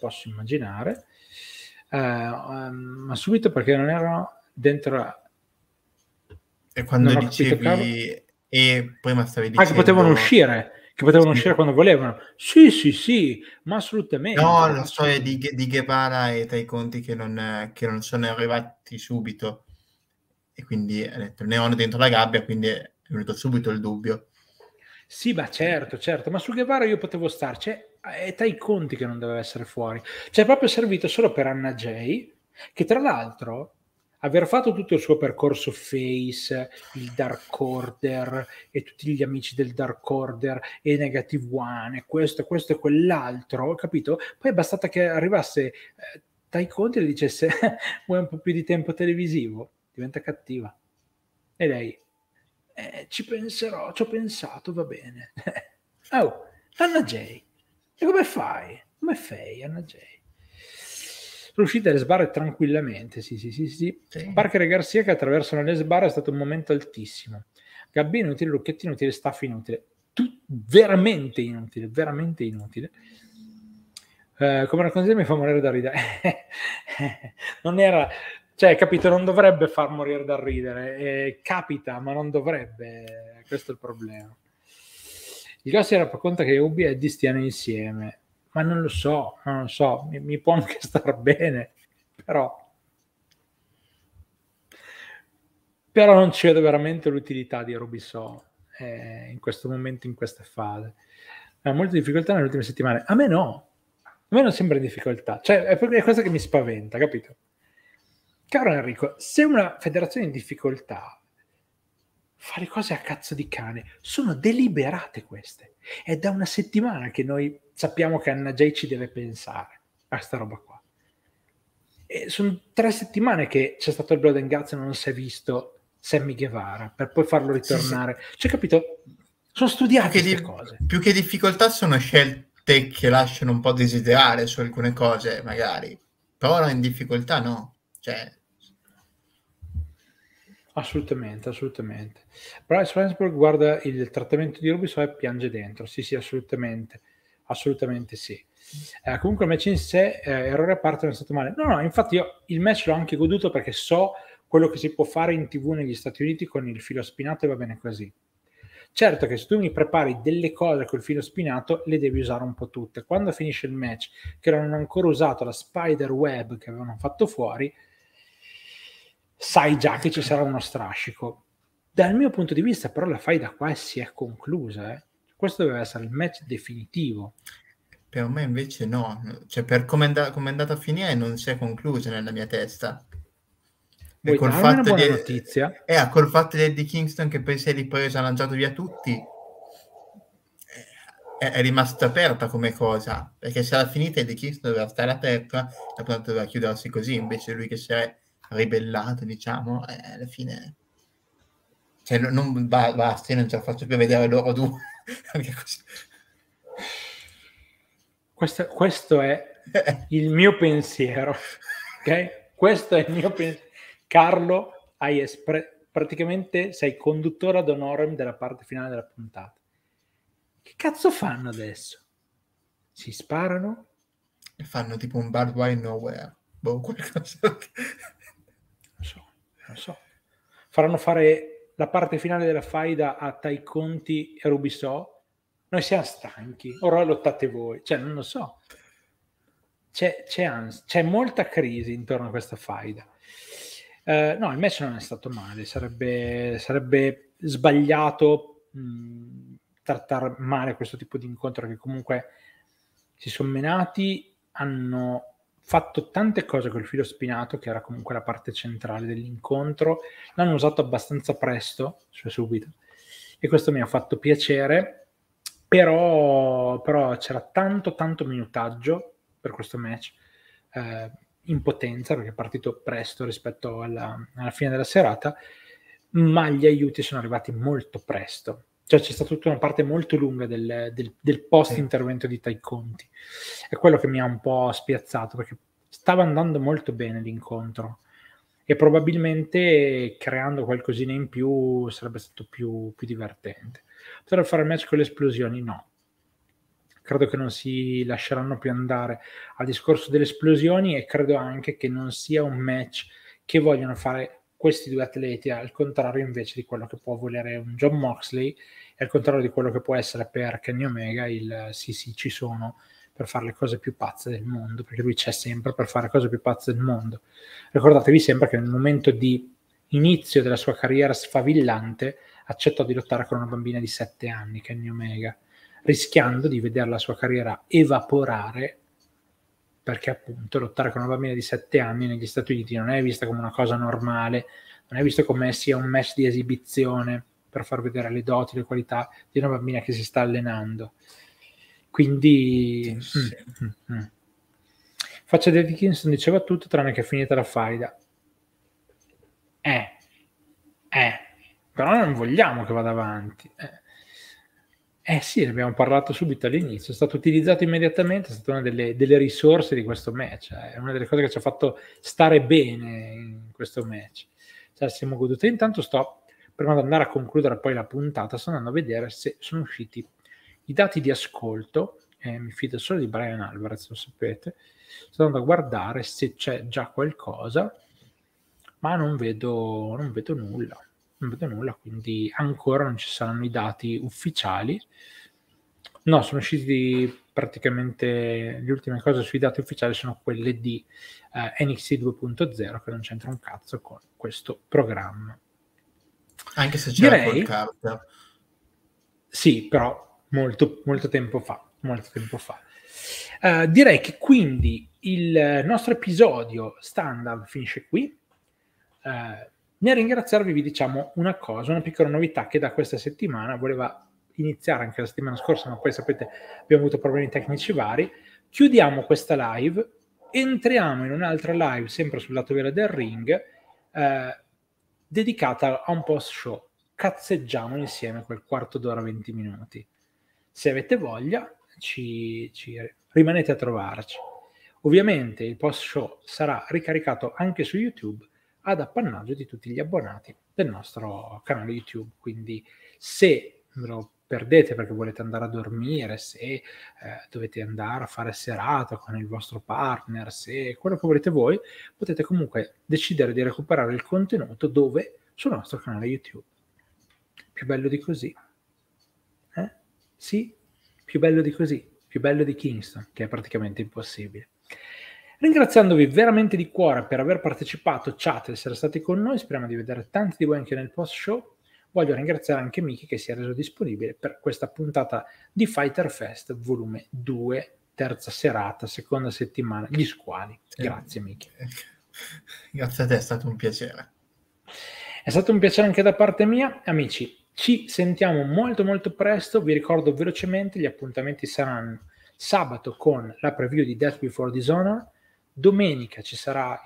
ma subito perché non erano dentro. E quando dicevi, e prima stavi dicendo... che potevano uscire, uscire quando volevano. Sì, ma assolutamente. No, la storia di Guevara e Tai Conti che non sono arrivati subito, e quindi ha detto ne hanno dentro la gabbia, quindi è venuto subito il dubbio. Sì, ma certo, ma su Guevara io potevo starci, è Tai Conti che non doveva essere fuori, cioè è proprio servito solo per Anna Jay, che tra l'altro aver fatto tutto il suo percorso Face, il Dark Order e tutti gli amici del Dark Order e Negative One e questo e quell'altro, capito? Poi è bastata che arrivasse Tai Conti e le dicesse vuoi un po' più di tempo televisivo? Diventa cattiva. E lei ci penserò, ci ho pensato, va bene. Oh, Anna Jay, e come fai? Come fai, Anna Jay? Sono uscite le sbarre tranquillamente, sì. Parker e Garcia che attraversano le sbarre è stato un momento altissimo. Gabby inutile, Lucchetti inutile, Staff inutile. Veramente inutile. Come raccontare mi fa morire da ridere. Non era... Cioè, capito, non dovrebbe far morire da ridere. Capita, ma non dovrebbe. Questo è il problema. Il Gassi racconta che Ubi e Eddie stiano insieme. Ma non lo so. Mi può anche star bene. Però non ci vedo veramente l'utilità di Rubiso in questo momento, in questa fase. Ha molte difficoltà nelle ultime settimane. A me no. A me non sembra in difficoltà, cioè è proprio questo che mi spaventa, capito? Caro Enrico, se una federazione è in difficoltà fa le cose a cazzo di cane, sono deliberate queste. È da una settimana che noi sappiamo che Anna Jay ci deve pensare a sta roba qua. E sono 3 settimane che c'è stato il Blood and Guts e non si è visto Sammy Guevara per poi farlo ritornare. Sì. Cioè, capito? Sono studiate queste cose. Più che difficoltà sono scelte che lasciano un po' desiderare su alcune cose, magari. Però in difficoltà no. Cioè... Assolutamente. Bryce Remsburg guarda il trattamento di Rubisoft e piange dentro. Sì, assolutamente sì. Comunque il match in sé, errore a parte, non è stato male. No, infatti io il match l'ho anche goduto perché so quello che si può fare in TV negli Stati Uniti con il filo spinato e va bene così. Certo che se tu mi prepari delle cose col filo spinato le devi usare un po' tutte. Quando finisce il match, che non hanno ancora usato la spider web che avevano fatto fuori, sai già che ci sarà uno strascico. Dal mio punto di vista però la faida qua si è conclusa. Questo deve essere il match definitivo. Per me invece no, cioè per come è andata a finire non si è conclusa nella mia testa. Vuoi darmi una buona notizia? Col fatto di Eddie Kingston che poi si è ripreso e ha lanciato via tutti, è rimasta aperta come cosa, perché se era finita Eddie Kingston doveva stare aperta, la puntata doveva chiudersi così, invece lui che si è ribellato, diciamo, alla fine... Cioè, non basta, io non ce la faccio più vedere loro due. Questo è il mio pensiero, ok? Questo è il mio pensiero. Carlo, praticamente sei conduttore ad honorem della parte finale della puntata. Che cazzo fanno adesso? Si sparano? E fanno tipo un Bad Wine Nowhere. Boh, qualcosa. Non so. Faranno fare la parte finale della faida a Tai Conti e Rubisoft. Noi siamo stanchi, ora lottate voi. Cioè, non lo so. C'è molta crisi intorno a questa faida. No, il match non è stato male. Sarebbe sbagliato trattare male questo tipo di incontro, che comunque si sono menati, hanno fatto tante cose col filo spinato, che era comunque la parte centrale dell'incontro, l'hanno usato abbastanza presto, cioè subito, e questo mi ha fatto piacere, però c'era tanto minutaggio per questo match, in potenza, perché è partito presto rispetto alla fine della serata, ma gli aiuti sono arrivati molto presto. Cioè c'è stata tutta una parte molto lunga del post intervento di Tai Conti. È quello che mi ha un po' spiazzato, perché stava andando molto bene l'incontro e probabilmente creando qualcosina in più sarebbe stato più divertente. Potrei fare il match con le esplosioni? No. Credo che non si lasceranno più andare al discorso delle esplosioni, e credo anche che non sia un match che vogliono fare questi due atleti, al contrario invece di quello che può volere un Jon Moxley, e al contrario di quello che può essere per Kenny Omega il sì ci sono per fare le cose più pazze del mondo, perché lui c'è sempre per fare cose più pazze del mondo. Ricordatevi sempre che nel momento di inizio della sua carriera sfavillante accettò di lottare con una bambina di 7 anni, Kenny Omega, rischiando di vedere la sua carriera evaporare, perché appunto lottare con una bambina di 7 anni negli Stati Uniti non è vista come una cosa normale, non è visto come sia un match di esibizione per far vedere le doti, le qualità di una bambina che si sta allenando. Quindi Faccia di Dickinson diceva tutto tranne che è finita la faida. Però non vogliamo che vada avanti. Sì, ne abbiamo parlato subito all'inizio, è stato utilizzato immediatamente, è stata una delle risorse di questo match, è una delle cose che ci ha fatto stare bene in questo match. Cioè, siamo goduti. Intanto prima di andare a concludere poi la puntata, sto andando a vedere se sono usciti i dati di ascolto, mi fido solo di Brian Alvarez, lo sapete, sto andando a guardare se c'è già qualcosa, ma non vedo nulla, quindi ancora non ci saranno i dati ufficiali. No, sono usciti praticamente le ultime cose sui dati ufficiali sono quelle di NXT 2.0, che non c'entra un cazzo con questo programma. Anche se c'era Cole Carter. Sì, però molto tempo fa. Direi che quindi il nostro episodio standard finisce qui. Nel ringraziarvi vi diciamo una cosa, una piccola novità che da questa settimana voleva iniziare anche la settimana scorsa, ma poi sapete abbiamo avuto problemi tecnici vari. Chiudiamo questa live, entriamo in un'altra live sempre sul lato vero del ring, dedicata a un post show. Cazzeggiamo insieme quel quarto d'ora, 20 minuti. Se avete voglia rimanete a trovarci. Ovviamente il post show sarà ricaricato anche su YouTube ad appannaggio di tutti gli abbonati del nostro canale YouTube, quindi se lo perdete perché volete andare a dormire, se dovete andare a fare serata con il vostro partner, se quello che volete voi, potete comunque decidere di recuperare il contenuto dove? Sul nostro canale YouTube. Più bello di così? Sì? Più bello di così? Più bello di Kingston, che è praticamente impossibile. Ringraziandovi veramente di cuore per aver partecipato, chat, essere stati con noi, speriamo di vedere tanti di voi anche nel post show. Voglio ringraziare anche Miki che si è reso disponibile per questa puntata di Fighter Fest volume 2, terza serata, seconda settimana, gli squali. Grazie Miki. Grazie a te, è stato un piacere. È stato un piacere anche da parte mia. Amici, ci sentiamo molto molto presto. Vi ricordo velocemente gli appuntamenti saranno sabato con la preview di Death Before Dishonor, domenica ci sarà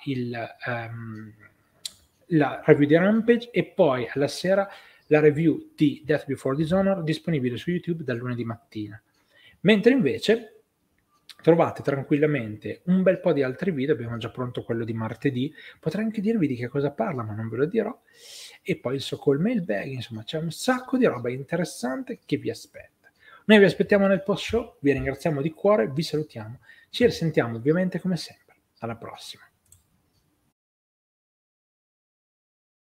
la review di Rampage e poi alla sera la review di Death Before Dishonor disponibile su YouTube dal lunedì mattina. Mentre invece trovate tranquillamente un bel po' di altri video, abbiamo già pronto quello di martedì, potrei anche dirvi di che cosa parla, ma non ve lo dirò, e poi il so-call mailbag, insomma c'è un sacco di roba interessante che vi aspetta. Noi vi aspettiamo nel post show, vi ringraziamo di cuore, vi salutiamo, ci risentiamo ovviamente come sempre, alla prossima.